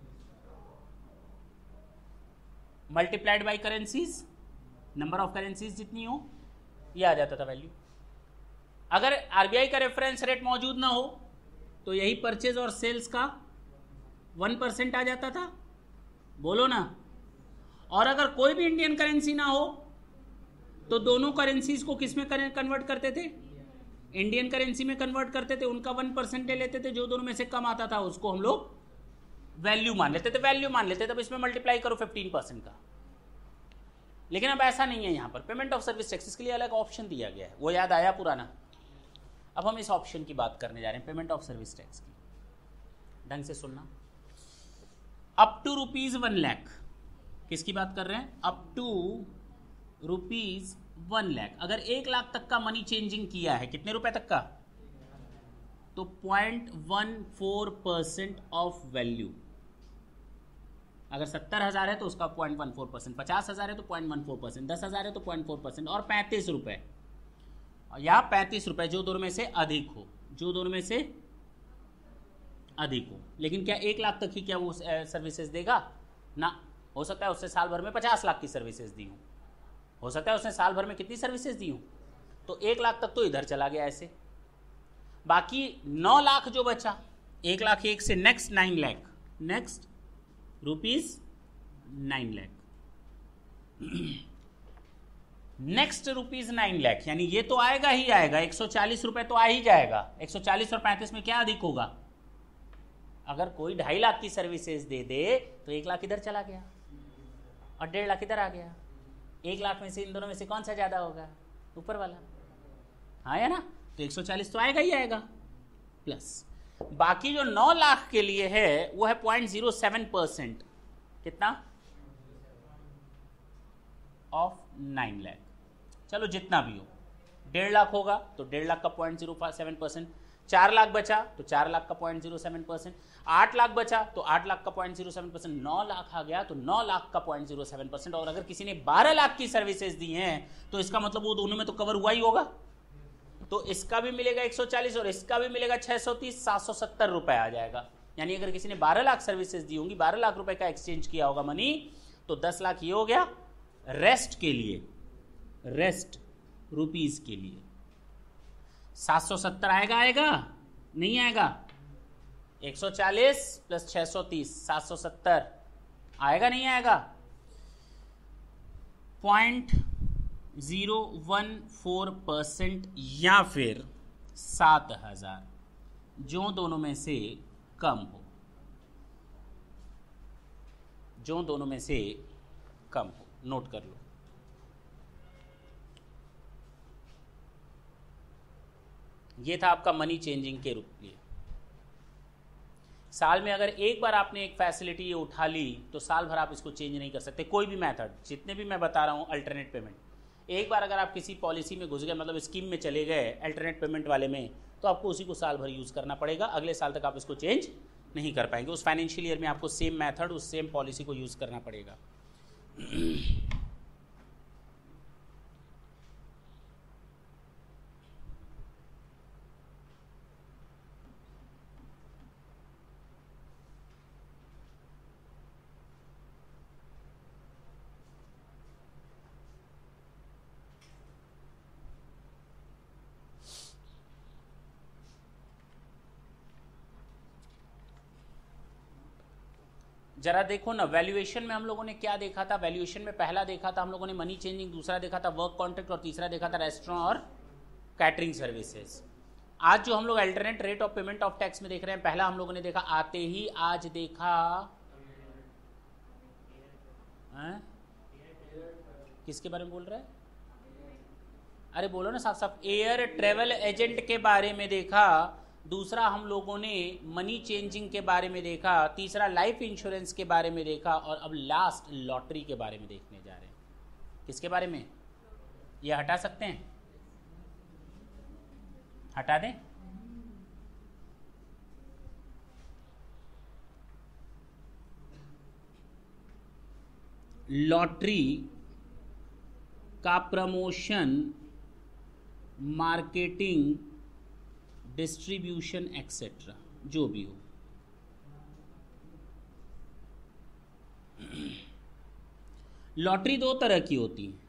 multiplied by currencies, number of currencies जितनी हो, ये आ जाता था वैल्यू। अगर आरबीआई का रेफरेंस रेट मौजूद ना हो तो यही परचेज और सेल्स का वन परसेंट आ जाता था। बोलो ना। और अगर कोई भी इंडियन करेंसी ना हो तो दोनों करेंसीज को किस में कन्वर्ट करते थे? इंडियन करेंसी में कन्वर्ट करते थे। उनका वन परसेंट ले लेते थे, जो दोनों में से कम आता था उसको हम लोग वैल्यू मान लेते थे। वैल्यू मान लेते थे, तब इसमें मल्टीप्लाई करो फिफ्टीन परसेंट का। लेकिन अब ऐसा नहीं है। यहाँ पर पेमेंट ऑफ सर्विस टैक्स के लिए अलग ऑप्शन दिया गया है, वो याद आया पुराना? अब हम इस ऑप्शन की बात करने जा रहे हैं, पेमेंट ऑफ सर्विस टैक्स की। ढंग से सुनना। Up to rupees one lakh, किसकी बात कर रहे हैं? Up to rupees one lakh. अगर एक लाख तक का मनी चेंजिंग किया है, कितने रुपए तक का? तो point one four percent of value. अगर सत्तर हजार है तो उसका पॉइंट वन फोर परसेंट, पचास हजार है तो पॉइंट वन फोर परसेंट, दस हजार है तो पॉइंट फोर परसेंट, और पैंतीस रुपए या पैंतीस रुपए, जो दोनों में से अधिक हो, जो दोनों में से अधिक हो। लेकिन क्या एक लाख तक ही क्या वो सर्विसेज देगा? ना। हो सकता है उससे साल भर में पचास लाख की सर्विसेज दी हूं, हो सकता है उसने साल भर में कितनी सर्विसेज दी हूं, तो एक लाख तक तो इधर चला गया ऐसे। बाकी नौ लाख जो बचा, एक लाख एक से next nine lakh, next rupees nine lakh, next rupees nine lakh, यानी ये तो आएगा ही आएगा, एक सौ चालीस रुपए तो आ ही जाएगा। एक सौ चालीस और पैंतीस में क्या अधिक होगा? अगर कोई ढाई लाख की सर्विसेज दे दे तो एक लाख इधर चला गया और डेढ़ लाख इधर आ गया। एक लाख में से इन दोनों में से कौन सा ज्यादा होगा? ऊपर वाला। हाँ या ना? तो एक सौ चालीस तो आएगा ही आएगा, प्लस बाकी जो नौ लाख के लिए है वो है पॉइंट जीरो सेवन परसेंट। कितना? Of nine lakh. चलो जितना भी हो, डेढ़ लाख होगा तो डेढ़ लाख का पॉइंट जीरो सेवन परसेंट, चार लाख बचा तो चार लाख का पॉइंट जीरो सेवन परसेंट, आठ लाख बचा तो आठ लाख का पॉइंट जीरो सेवन परसेंट, नौ लाख आ गया तो नौ लाख का पॉइंट जीरो सेवन परसेंट। और अगर किसी ने बारह लाख की सर्विसेज दी हैं तो इसका मतलब वो दोनों में तो कवर हुआ ही होगा। तो इसका भी मिलेगा एक सौ चालीस और इसका भी मिलेगा छह सौ तीस, सात सौ सत्तर रुपए आ जाएगा। यानी अगर किसी ने बारह लाख सर्विसेज दी होंगी, बारह लाख रुपए का एक्सचेंज किया होगा मनी, तो दस लाख ये हो गया रेस्ट के लिए, रेस्ट रुपीज के लिए। सात सौ सत्तर आएगा आएगा नहीं आएगा? एक सौ चालीस प्लस छह सौ तीस, सात सौ सत्तर आएगा नहीं आएगा? Point zero one four percent या फिर सात हजार, जो दोनों में से कम हो। जो दोनों में से कम हो। नोट कर लो। ये था आपका मनी चेंजिंग के रूप लिए। साल में अगर एक बार आपने एक फैसिलिटी ये उठा ली तो साल भर आप इसको चेंज नहीं कर सकते। कोई भी मेथड, जितने भी मैं बता रहा हूँ अल्टरनेट पेमेंट, एक बार अगर आप किसी पॉलिसी में घुस गए, मतलब स्कीम में चले गए अल्टरनेट पेमेंट वाले में, तो आपको उसी को साल भर यूज़ करना पड़ेगा। अगले साल तक आप इसको चेंज नहीं कर पाएंगे। उस फाइनेंशियल ईयर में आपको सेम मेथड, उस सेम पॉलिसी को यूज़ करना पड़ेगा। जरा देखो ना, वैल्यूएशन में हम लोगों ने क्या देखा था? वैल्यूएशन में पहला देखा था हम लोगों ने मनी चेंजिंग, दूसरा देखा था वर्क कॉन्ट्रैक्ट और तीसरा देखा था रेस्टोरेंट और कैटरिंग सर्विसेज। आज जो हम लोग alternate rate of payment of tax में देख रहे हैं, पहला हम लोगों ने देखा आते ही, आज देखा है? किसके बारे में बोल रहा है? अरे बोलो ना साफ साफ। एयर ट्रेवल एजेंट के बारे में देखा, दूसरा हम लोगों ने मनी चेंजिंग के बारे में देखा, तीसरा लाइफ इंश्योरेंस के बारे में देखा, और अब लास्ट लॉटरी के बारे में देखने जा रहे हैं। किसके बारे में? ये हटा सकते हैं? हटा दें? लॉटरी का प्रमोशन, मार्केटिंग, डिस्ट्रीब्यूशन एक्सेट्रा जो भी हो, लॉटरी दो तरह की होती है।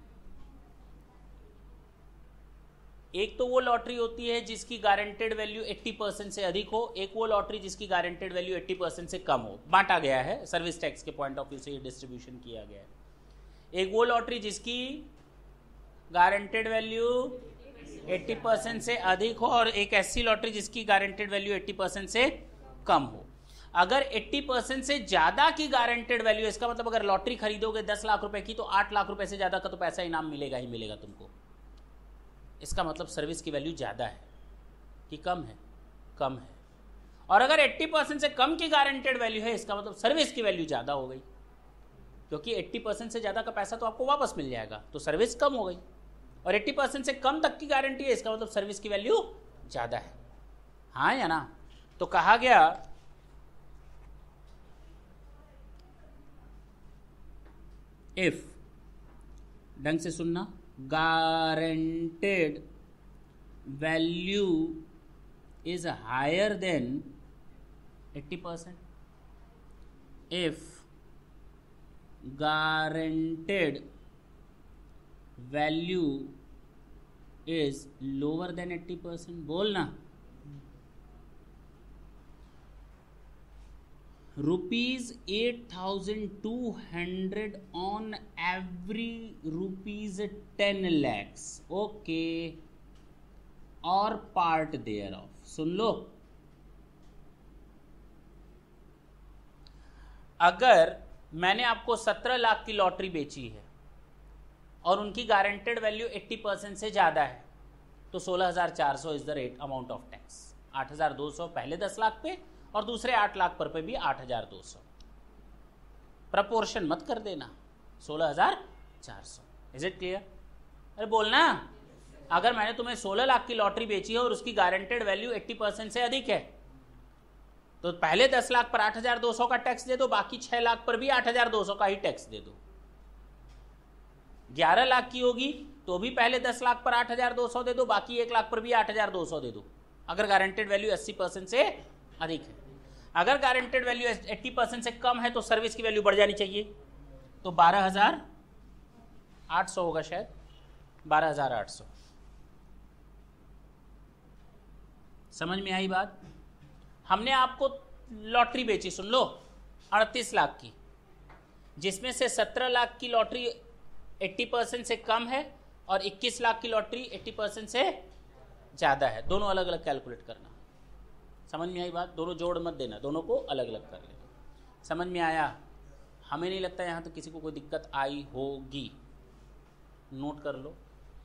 एक तो वो लॉटरी होती है जिसकी गारंटेड वैल्यू अस्सी परसेंट से अधिक हो, एक वो लॉटरी जिसकी गारंटेड वैल्यू अस्सी परसेंट से कम हो। बांटा गया है सर्विस टैक्स के पॉइंट ऑफ व्यू से, ये डिस्ट्रीब्यूशन किया गया है। एक वो लॉटरी जिसकी गारंटेड वैल्यू अस्सी परसेंट से अधिक हो, और एक ऐसी लॉटरी जिसकी गारंटेड वैल्यू अस्सी परसेंट से कम हो। अगर अस्सी परसेंट से ज्यादा की गारंटेड वैल्यू, इसका मतलब अगर लॉटरी खरीदोगे दस लाख रुपए की तो आठ लाख रुपए से ज्यादा का तो पैसा इनाम मिलेगा ही मिलेगा तुमको। इसका मतलब सर्विस की वैल्यू ज्यादा है कि कम है? कम है। और अगर अस्सी परसेंट से कम की गारंटेड वैल्यू है, इसका मतलब सर्विस की वैल्यू ज्यादा हो गई, क्योंकि अस्सी परसेंट से ज्यादा का पैसा तो आपको वापस मिल जाएगा, तो सर्विस कम हो गई। और अस्सी परसेंट से कम तक की गारंटी है, इसका मतलब सर्विस की वैल्यू ज्यादा है। हाँ या ना? तो कहा गया इफ, ढंग से सुनना, guaranteed value is higher than अस्सी percent, if guaranteed value is lower than अस्सी परसेंट, बोलना, rupees eight thousand two hundred on every rupees ten lakhs, okay, और पार्ट देयर ऑफ। सुन लो, अगर मैंने आपको सत्रह लाख की लॉटरी बेची है और उनकी गारंटेड वैल्यू अस्सी परसेंट से ज़्यादा है, तो सोलह हज़ार चार सौ is the rate amount of tax. आठ हज़ार दो सौ पहले दस लाख पे और दूसरे आठ लाख पर पे भी आठ हज़ार दो सौ। प्रपोर्शन मत कर देना, सोलह हज़ार चार सौ। Is it clear? अरे बोलना, अगर मैंने तुम्हें सोलह लाख की लॉटरी बेची है और उसकी गारंटेड वैल्यू अस्सी परसेंट से अधिक है, तो पहले दस लाख पर आठ हजार दो सौ का टैक्स दे दो, बाकी छह लाख पर भी आठ हजार दो सौ का ही टैक्स दे दो। ग्यारह लाख की होगी तो भी पहले दस लाख पर आठ हजार दो सौ दे दो, बाकी एक लाख पर भी आठ हजार दो सौ दे दो, अगर गारंटेड वैल्यू अस्सी परसेंट से अधिक है। अगर गारंटेड वैल्यू अस्सी परसेंट से कम है तो सर्विस की वैल्यू बढ़ जानी चाहिए, तो बारह हजार आठ सौ होगा, शायद बारह हजार आठ सौ। समझ में आई बात? हमने आपको लॉटरी बेची, सुन लो, अड़तीस लाख की, जिसमें से सत्रह लाख की लॉटरी अस्सी परसेंट से कम है और इक्कीस लाख की लॉटरी अस्सी परसेंट से ज़्यादा है। दोनों अलग अलग कैलकुलेट करना। समझ में आई बात? दोनों जोड़ मत देना, दोनों को अलग अलग कर लेना। समझ में आया? हमें नहीं लगता यहाँ तो किसी को कोई दिक्कत आई होगी, नोट कर लो।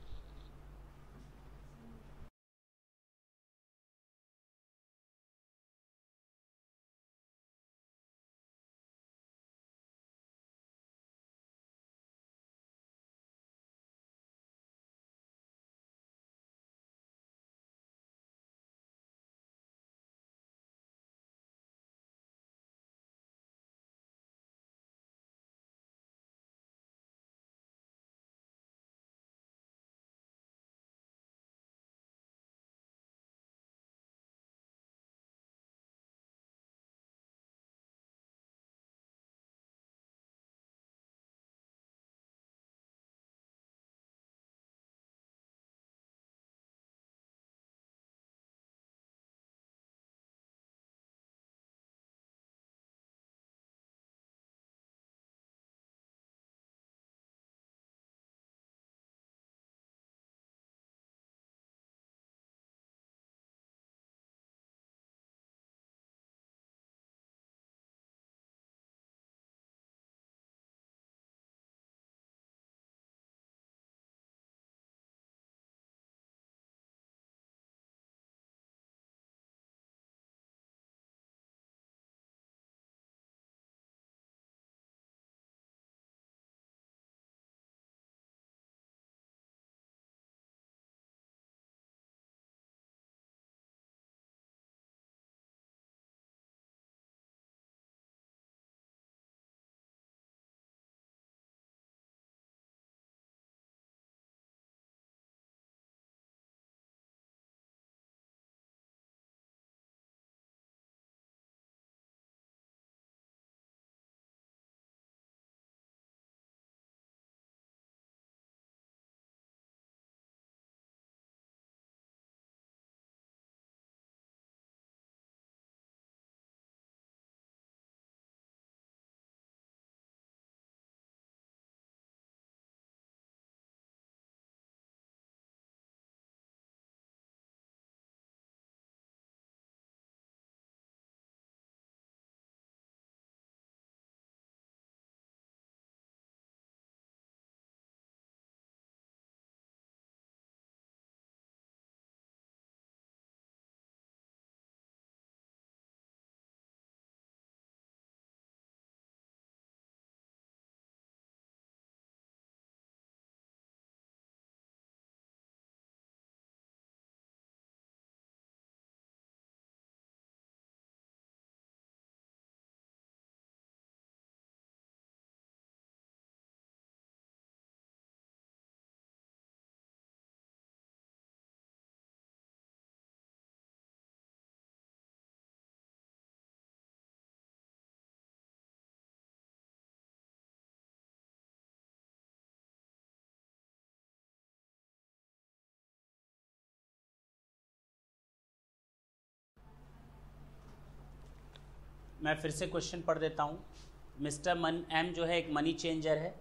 मैं फिर से क्वेश्चन पढ़ देता हूँ। मिस्टर मन एम जो है एक मनी चेंजर है।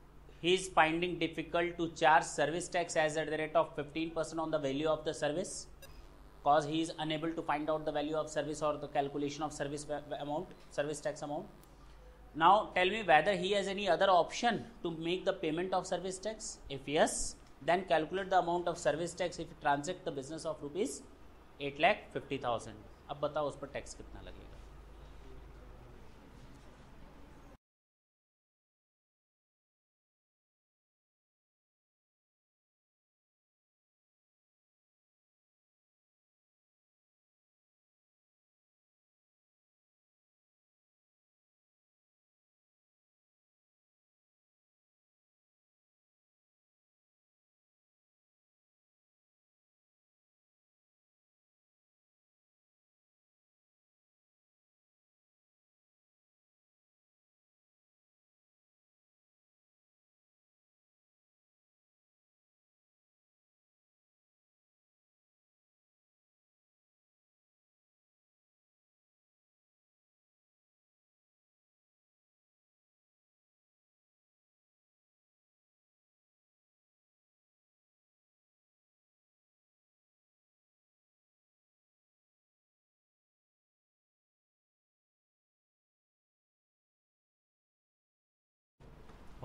He is finding difficult to charge service tax as at the rate of fifteen percent on the value of the service, cause he is unable to find out the value of service or the calculation of service amount, service tax amount. Now tell me whether he has any other option to make the payment of service tax. If yes, then calculate the amount of service tax if you transact the business of rupees eight lakh fifty thousand. अब बताओ उस पर tax कितना लगेगा।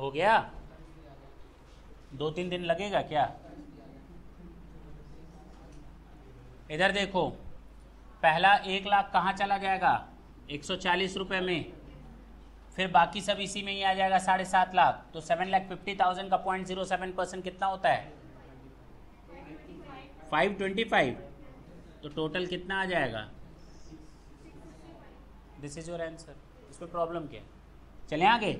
हो गया? दो तीन दिन लगेगा क्या? इधर देखो, पहला एक लाख कहाँ चला जाएगा? एक सौ चालीस रुपये में, फिर बाकी सब इसी में ही आ जाएगा साढ़े सात लाख। तो सेवन लाख फिफ्टी थाउजेंड का पॉइंट जीरो सेवन परसेंट कितना होता है? Five twenty five. तो टोटल कितना आ जाएगा? This is your answer. इसमें प्रॉब्लम क्या है? चलें आगे।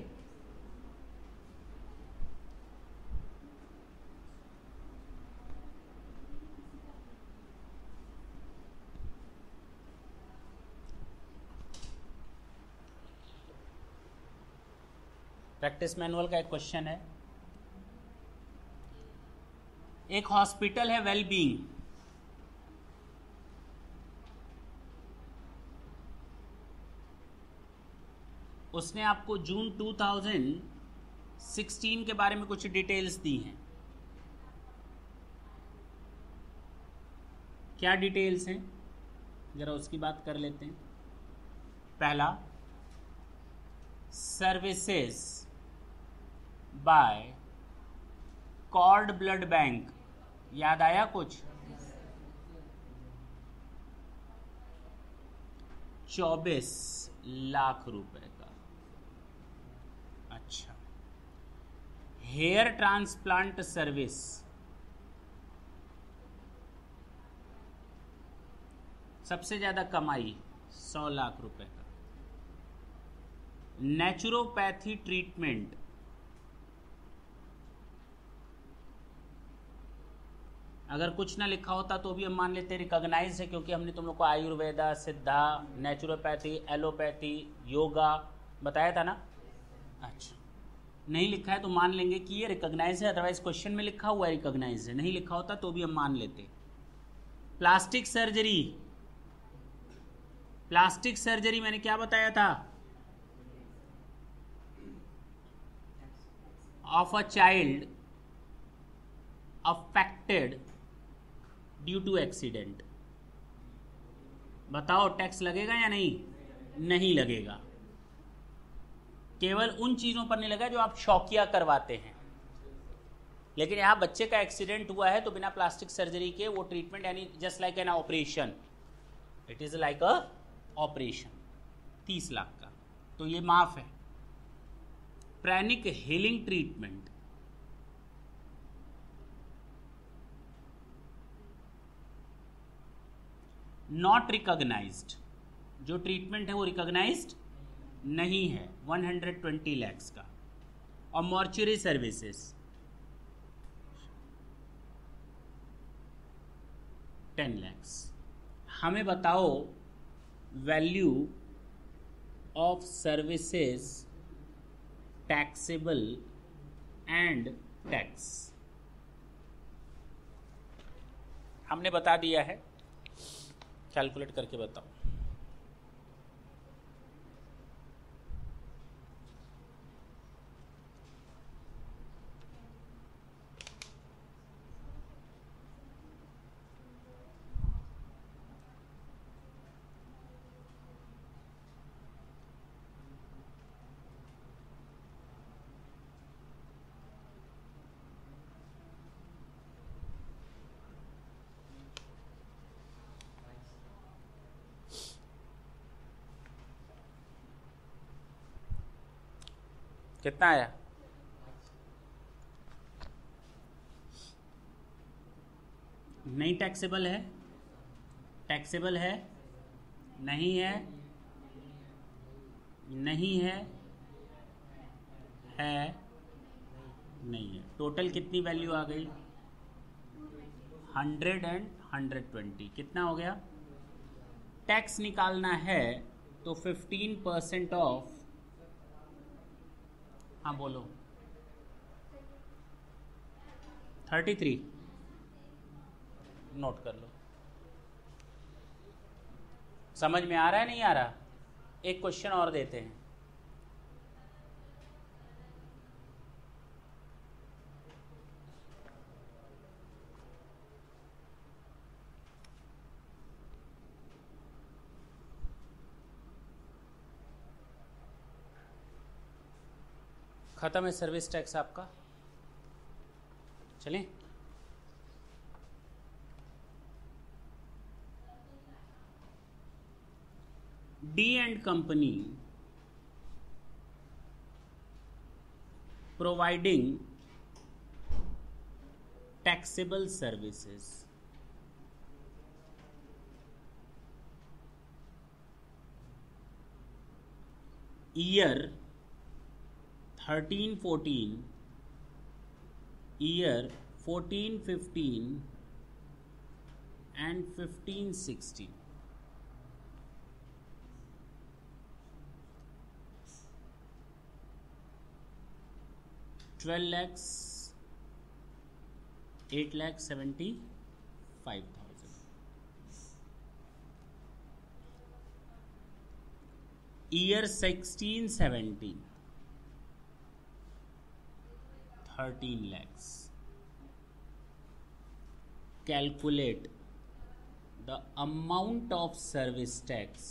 प्रैक्टिस मैनुअल का एक क्वेश्चन है। एक हॉस्पिटल है वेल बीइंग, उसने आपको जून टू थाउजेंड सिक्सटीन के बारे में कुछ डिटेल्स दी हैं। क्या डिटेल्स हैं जरा उसकी बात कर लेते हैं। पहला, services by cord blood bank, याद आया कुछ? चौबीस लाख रुपए का। अच्छा, हेयर ट्रांसप्लांट सर्विस, सबसे ज्यादा कमाई सौ लाख रुपए का। नेचुरोपैथी ट्रीटमेंट, अगर कुछ ना लिखा होता तो भी हम मान लेते रिकॉग्नाइज है, क्योंकि हमने तुम लोग को आयुर्वेदा, सिद्धा, नेचुरोपैथी, एलोपैथी, योगा बताया था ना। अच्छा, नहीं लिखा है तो मान लेंगे कि ये रिकॉग्नाइज है, अदरवाइज क्वेश्चन में लिखा हुआ है रिकॉग्नाइज है, नहीं लिखा होता तो भी हम मान लेते। प्लास्टिक सर्जरी, प्लास्टिक सर्जरी मैंने क्या बताया था? Of a child affected due to accident. बताओ टैक्स लगेगा या नहीं? नहीं लगेगा। केवल उन चीजों पर नहीं लगा जो आप शौकिया करवाते हैं, लेकिन यहां बच्चे का एक्सीडेंट हुआ है तो बिना प्लास्टिक सर्जरी के वो ट्रीटमेंट, यानी just like an operation, it is like a operation, तीस लाख का, तो ये माफ है। Pranic healing treatment, not recognized, जो ट्रीटमेंट है वो रिकॉग्नाइज्ड नहीं है, वन हंड्रेड ट्वेंटी लैक्स का। और मॉर्चरी सर्विसेज टेन लैक्स। हमें बताओ value of services taxable and tax. हमने बता दिया है, कैलकुलेट करके बताओ। कितना आया? नहीं टैक्सेबल है, टैक्सेबल है, नहीं है, नहीं है, है, नहीं है। टोटल कितनी वैल्यू आ गई? Hundred and hundred twenty. कितना हो गया? टैक्स निकालना है तो फिफ्टीन परसेंट ऑफ, हाँ बोलो, थर्टी थ्री, नोट कर लो। समझ में आ रहा है नहीं आ रहा? एक क्वेश्चन और देते हैं। खत्म है सर्विस टैक्स आपका। चलें, D and company providing taxable services. Year thirteen fourteen, year fourteen fifteen and fifteen sixteen. Twelve lakhs, eight lakh seventy five thousand. Year sixteen seventeen, thirteen lakhs. Calculate the amount of service tax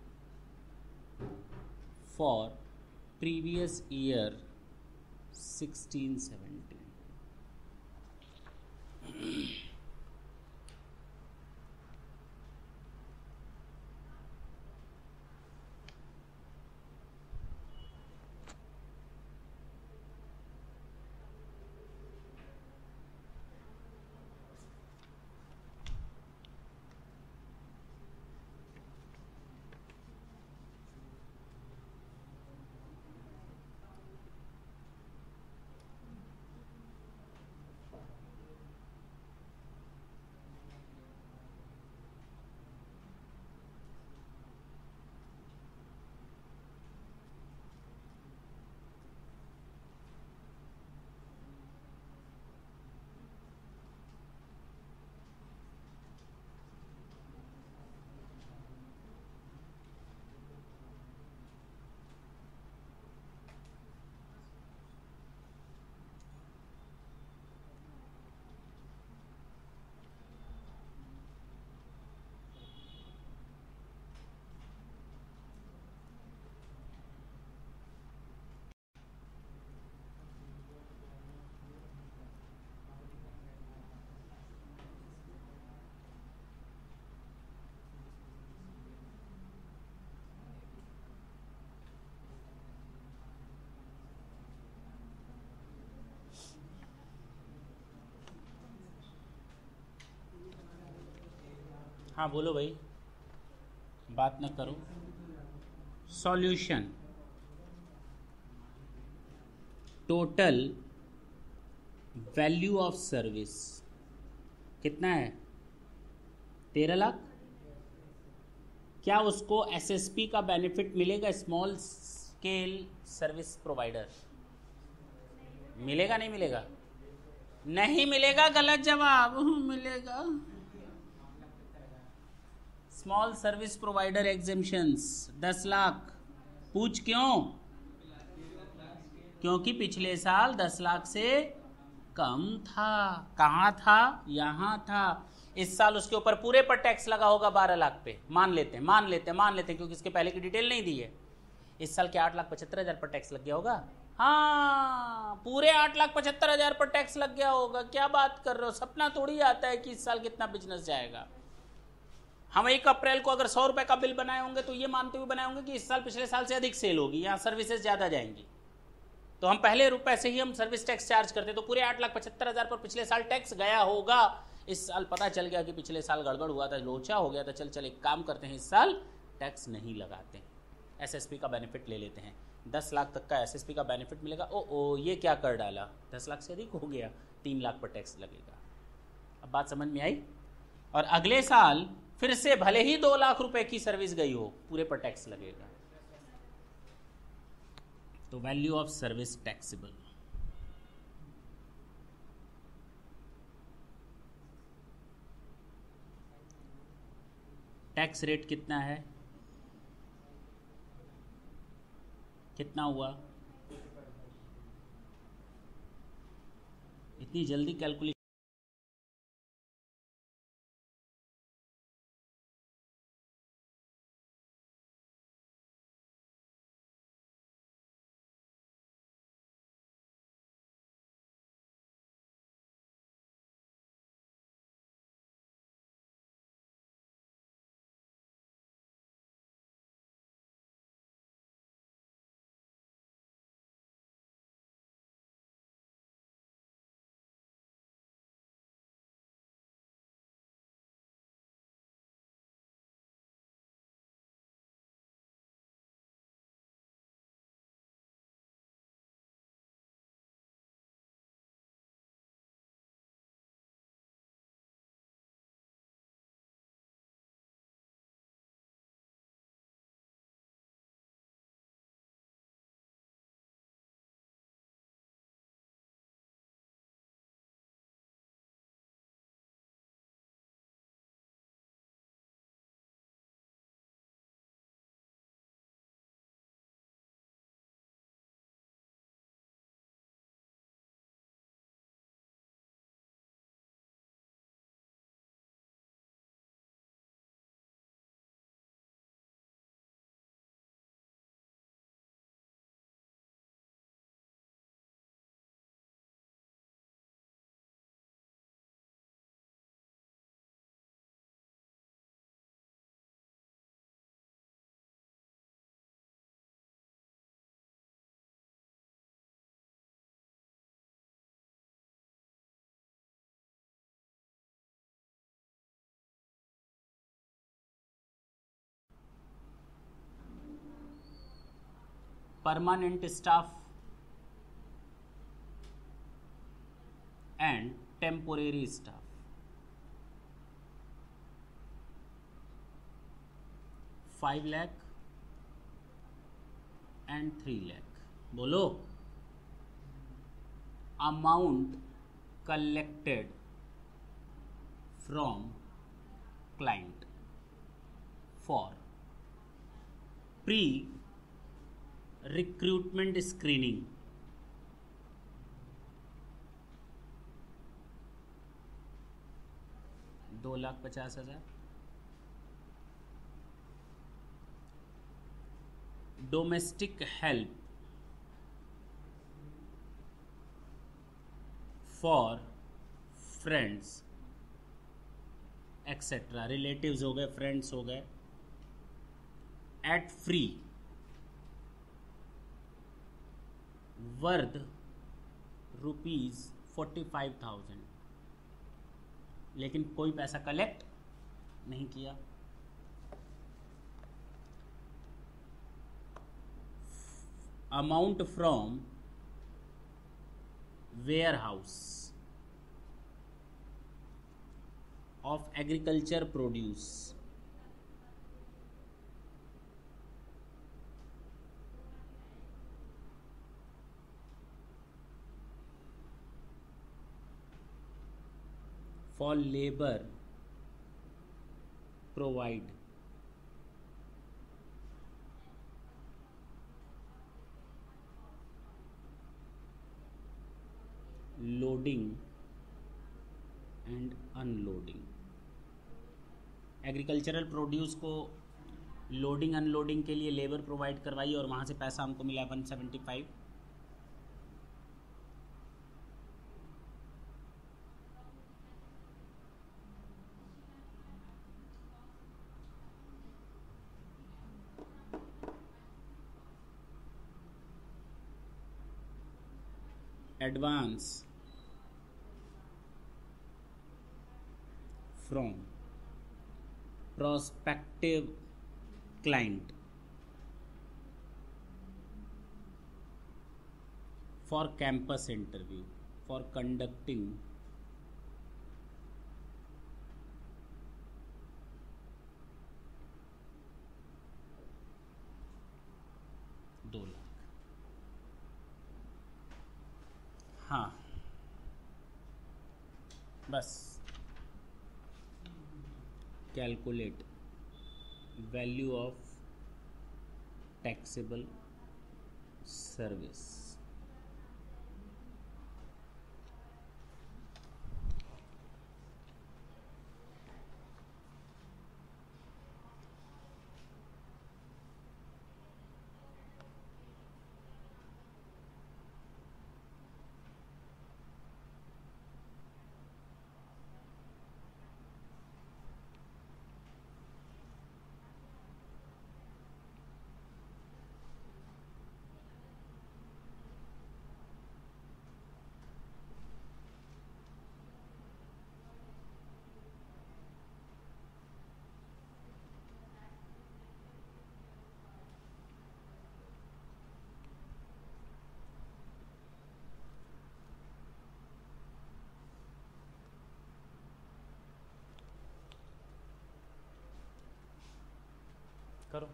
for previous year sixteen seventeen. हाँ बोलो भाई, बात न करो। Solution, total value of service कितना है? तेरह लाख। क्या उसको एसएसपी का बेनिफिट मिलेगा? स्मॉल स्केल सर्विस प्रोवाइडर मिलेगा नहीं मिलेगा? नहीं मिलेगा, गलत जवाब। मिलेगा। स्मॉल सर्विस प्रोवाइडर एग्जेम्पशंस दस लाख। पूछ क्यों? क्योंकि पिछले साल दस लाख से कम था। कहाँ था? यहाँ था। इस साल उसके ऊपर पूरे पर टैक्स लगा होगा बारह लाख पे। मान लेते हैं मान लेते हैं मान लेते हैं क्योंकि इसके पहले की डिटेल नहीं दी है। इस साल के आठ लाख पचहत्तर हजार पर टैक्स लग गया होगा। हाँ, पूरे आठ लाख पचहत्तर हजार पर टैक्स लग गया होगा। क्या बात कर रहे हो? सपना थोड़ी आता है कि इस साल कितना बिजनेस जाएगा। हम एक अप्रैल को अगर सौ रुपए का बिल बनाए होंगे तो ये मानते हुए बनाए होंगे कि इस साल पिछले साल से अधिक सेल होगी, यहाँ सर्विसेज ज्यादा जाएंगी, तो हम पहले रुपए से ही हम सर्विस टैक्स चार्ज करते, तो पूरे आठ लाख पचहत्तर हजार पर पिछले साल टैक्स गया होगा। इस साल पता चल गया कि पिछले साल गड़बड़ हुआ था, लोचा हो गया था, चल चल एक काम करते हैं, इस साल टैक्स नहीं लगाते, एसएसपी का बेनिफिट ले लेते हैं। दस लाख तक का एसएसपी का बेनिफिट मिलेगा। ओ ओ ये क्या कर डाला, दस लाख से अधिक हो गया, तीन लाख पर टैक्स लगेगा। अब बात समझ में आई? और अगले साल फिर से भले ही दो लाख रुपए की सर्विस गई हो, पूरे पर टैक्स लगेगा। तो value of service taxable. Tax rate कितना है? कितना हुआ? इतनी जल्दी calculate permanent staff and temporary staff. Five lakh and three lakh. बोलो। Amount collected from client for pre recruitment screening दो लाख पचास हजार। Domestic help for friends etcetera, relatives हो गए, फ्रेंड्स हो गए, at free worth rupees forty five thousand. लेकिन कोई पैसा कलेक्ट नहीं किया। Amount from warehouse of agriculture produce for labour provide loading and unloading. Agricultural produce को लोडिंग अनलोडिंग के लिए लेबर प्रोवाइड करवाई और वहाँ से पैसा हमको मिला one seventy five. Advance from prospective client for campus interview for conducting दो लाख। हाँ बस calculate value of taxable service। करो।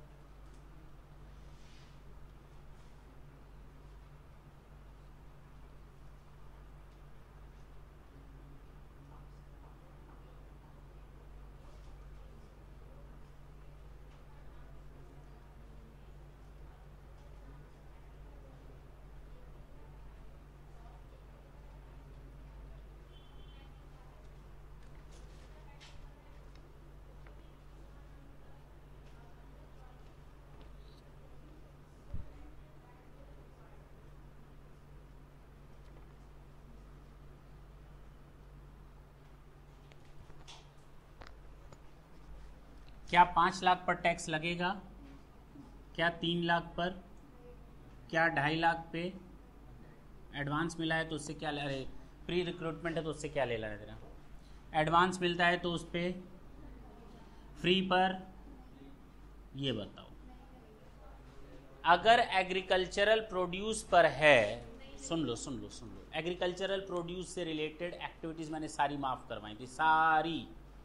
क्या पाँच लाख पर टैक्स लगेगा? क्या तीन लाख पर? क्या ढाई लाख पे? एडवांस मिला है तो उससे क्या ले रहे? प्री रिक्रूटमेंट है तो उससे क्या ले रहा है तेरा? एडवांस मिलता है तो उस पर फ्री पर, ये बताओ। अगर एग्रीकल्चरल प्रोड्यूस पर है, सुन लो सुन लो सुन लो, एग्रीकल्चरल प्रोड्यूस से रिलेटेड एक्टिविटीज मैंने सारी माफ करवाई थी, सारी।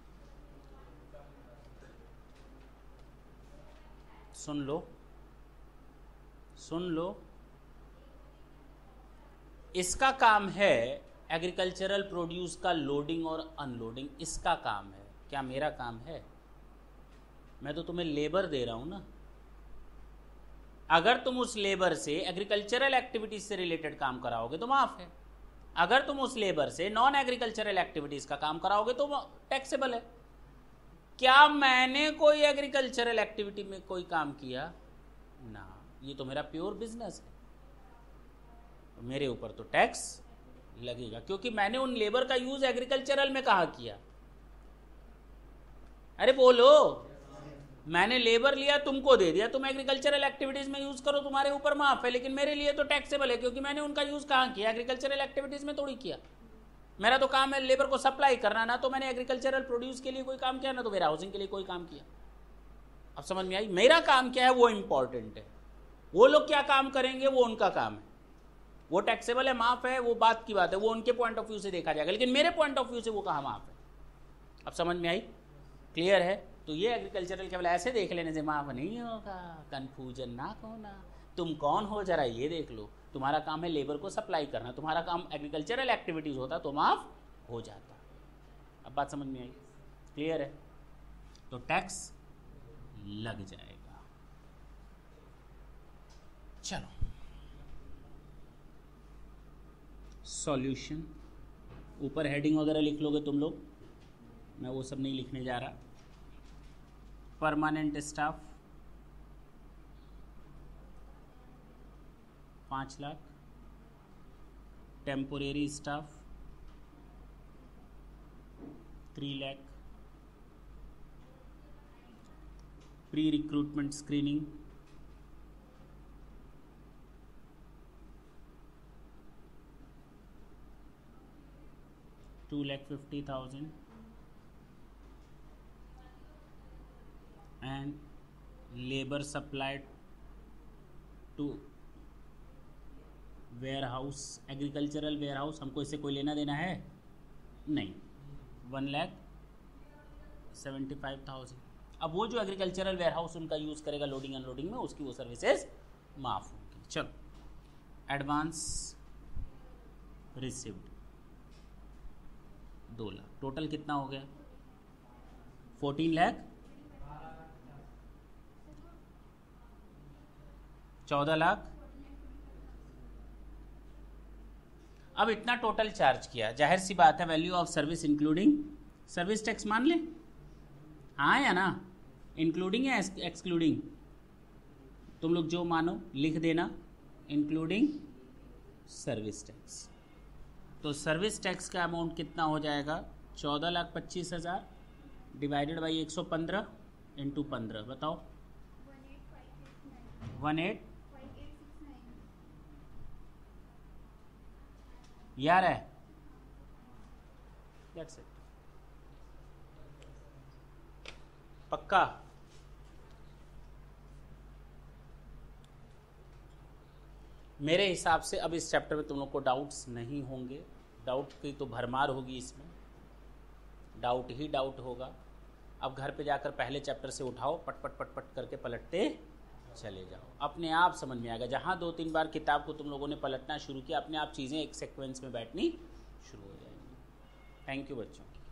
सुन लो सुन लो, इसका काम है एग्रीकल्चरल प्रोड्यूस का लोडिंग और अनलोडिंग, इसका काम है। क्या मेरा काम है? मैं तो तुम्हें लेबर दे रहा हूं ना। अगर तुम उस लेबर से एग्रीकल्चरल एक्टिविटीज से रिलेटेड काम कराओगे तो माफ है, अगर तुम उस लेबर से नॉन एग्रीकल्चरल एक्टिविटीज का काम कराओगे तो टैक्सेबल है। क्या मैंने कोई एग्रीकल्चरल एक्टिविटी में कोई काम किया ना? ये तो मेरा प्योर बिजनेस है, मेरे ऊपर तो टैक्स लगेगा, क्योंकि मैंने उन लेबर का यूज एग्रीकल्चरल में कहाँ किया? अरे बोलो, मैंने लेबर लिया, तुमको दे दिया, तुम एग्रीकल्चरल एक्टिविटीज में यूज करो, तुम्हारे ऊपर माफ है, लेकिन मेरे लिए तो टैक्सेबल है, क्योंकि मैंने उनका यूज कहाँ किया? एग्रीकल्चरल एक्टिविटीज में थोड़ी किया। मेरा तो काम है लेबर को सप्लाई करना, ना तो मैंने एग्रीकल्चरल प्रोड्यूस के लिए कोई काम किया, ना तो वेयर हाउसिंग के लिए कोई काम किया। अब समझ में आई? मेरा काम क्या है वो इंपॉर्टेंट है, वो लोग क्या काम करेंगे वो उनका काम है, वो टैक्सेबल है, माफ है, वो बात की बात है, वो उनके पॉइंट ऑफ व्यू से देखा जाएगा, लेकिन मेरे पॉइंट ऑफ व्यू से वो कहाँ माफ है। अब समझ में आई? क्लियर है? तो ये एग्रीकल्चरल केवल ऐसे देख लेने से माफ नहीं होगा, कंफ्यूजन ना होना। तुम कौन हो जरा ये देख लो, तुम्हारा काम है लेबर को सप्लाई करना, तुम्हारा काम एग्रीकल्चरल एक्टिविटीज होता तो माफ हो जाता। अब बात समझ में आई? क्लियर है? तो टैक्स लग जाएगा। चलो सॉल्यूशन, ऊपर हेडिंग वगैरह लिख लोगे तुम लोग, मैं वो सब नहीं लिखने जा रहा। परमानेंट स्टाफ पाँच lakh, temporary staff three lakh, pre recruitment screening two lakh fifty thousand and labour supplied to warehouse, agricultural warehouse, हमको इससे कोई लेना देना है नहीं, one lakh seventy five thousand. अब वो जो एग्रीकल्चरल वेयर हाउस उनका यूज़ करेगा लोडिंग अनलोडिंग में, उसकी वो सर्विसेज माफ होगी। चलो एडवांस रिसिव्ड दो लाख, टोटल कितना हो गया? फोर्टीन लाख, चौदह लाख। अब इतना टोटल चार्ज किया, जाहिर सी बात है value of service including service tax मान ले, हाँ या ना? इंक्लूडिंग या एक्सक्लूडिंग? तुम लोग जो मानो लिख देना, इंक्लूडिंग सर्विस टैक्स। तो सर्विस टैक्स का अमाउंट कितना हो जाएगा? चौदह लाख पच्चीस हजार डिवाइडेड बाई एक सौ पंद्रह इंटू पंद्रह, बताओ। वन एट यार है, दैट्स इट। पक्का? मेरे हिसाब से अब इस चैप्टर में तुम लोग को डाउट्स नहीं होंगे, डाउट की तो भरमार होगी इसमें, डाउट ही डाउट होगा। अब घर पे जाकर पहले चैप्टर से उठाओ, पट पट पट पट करके पलटते चले जाओ, अपने आप समझ में आएगा। जहाँ दो तीन बार किताब को तुम लोगों ने पलटना शुरू किया, अपने आप चीज़ें एक सीक्वेंस में बैठनी शुरू हो जाएंगी। थैंक यू बच्चों।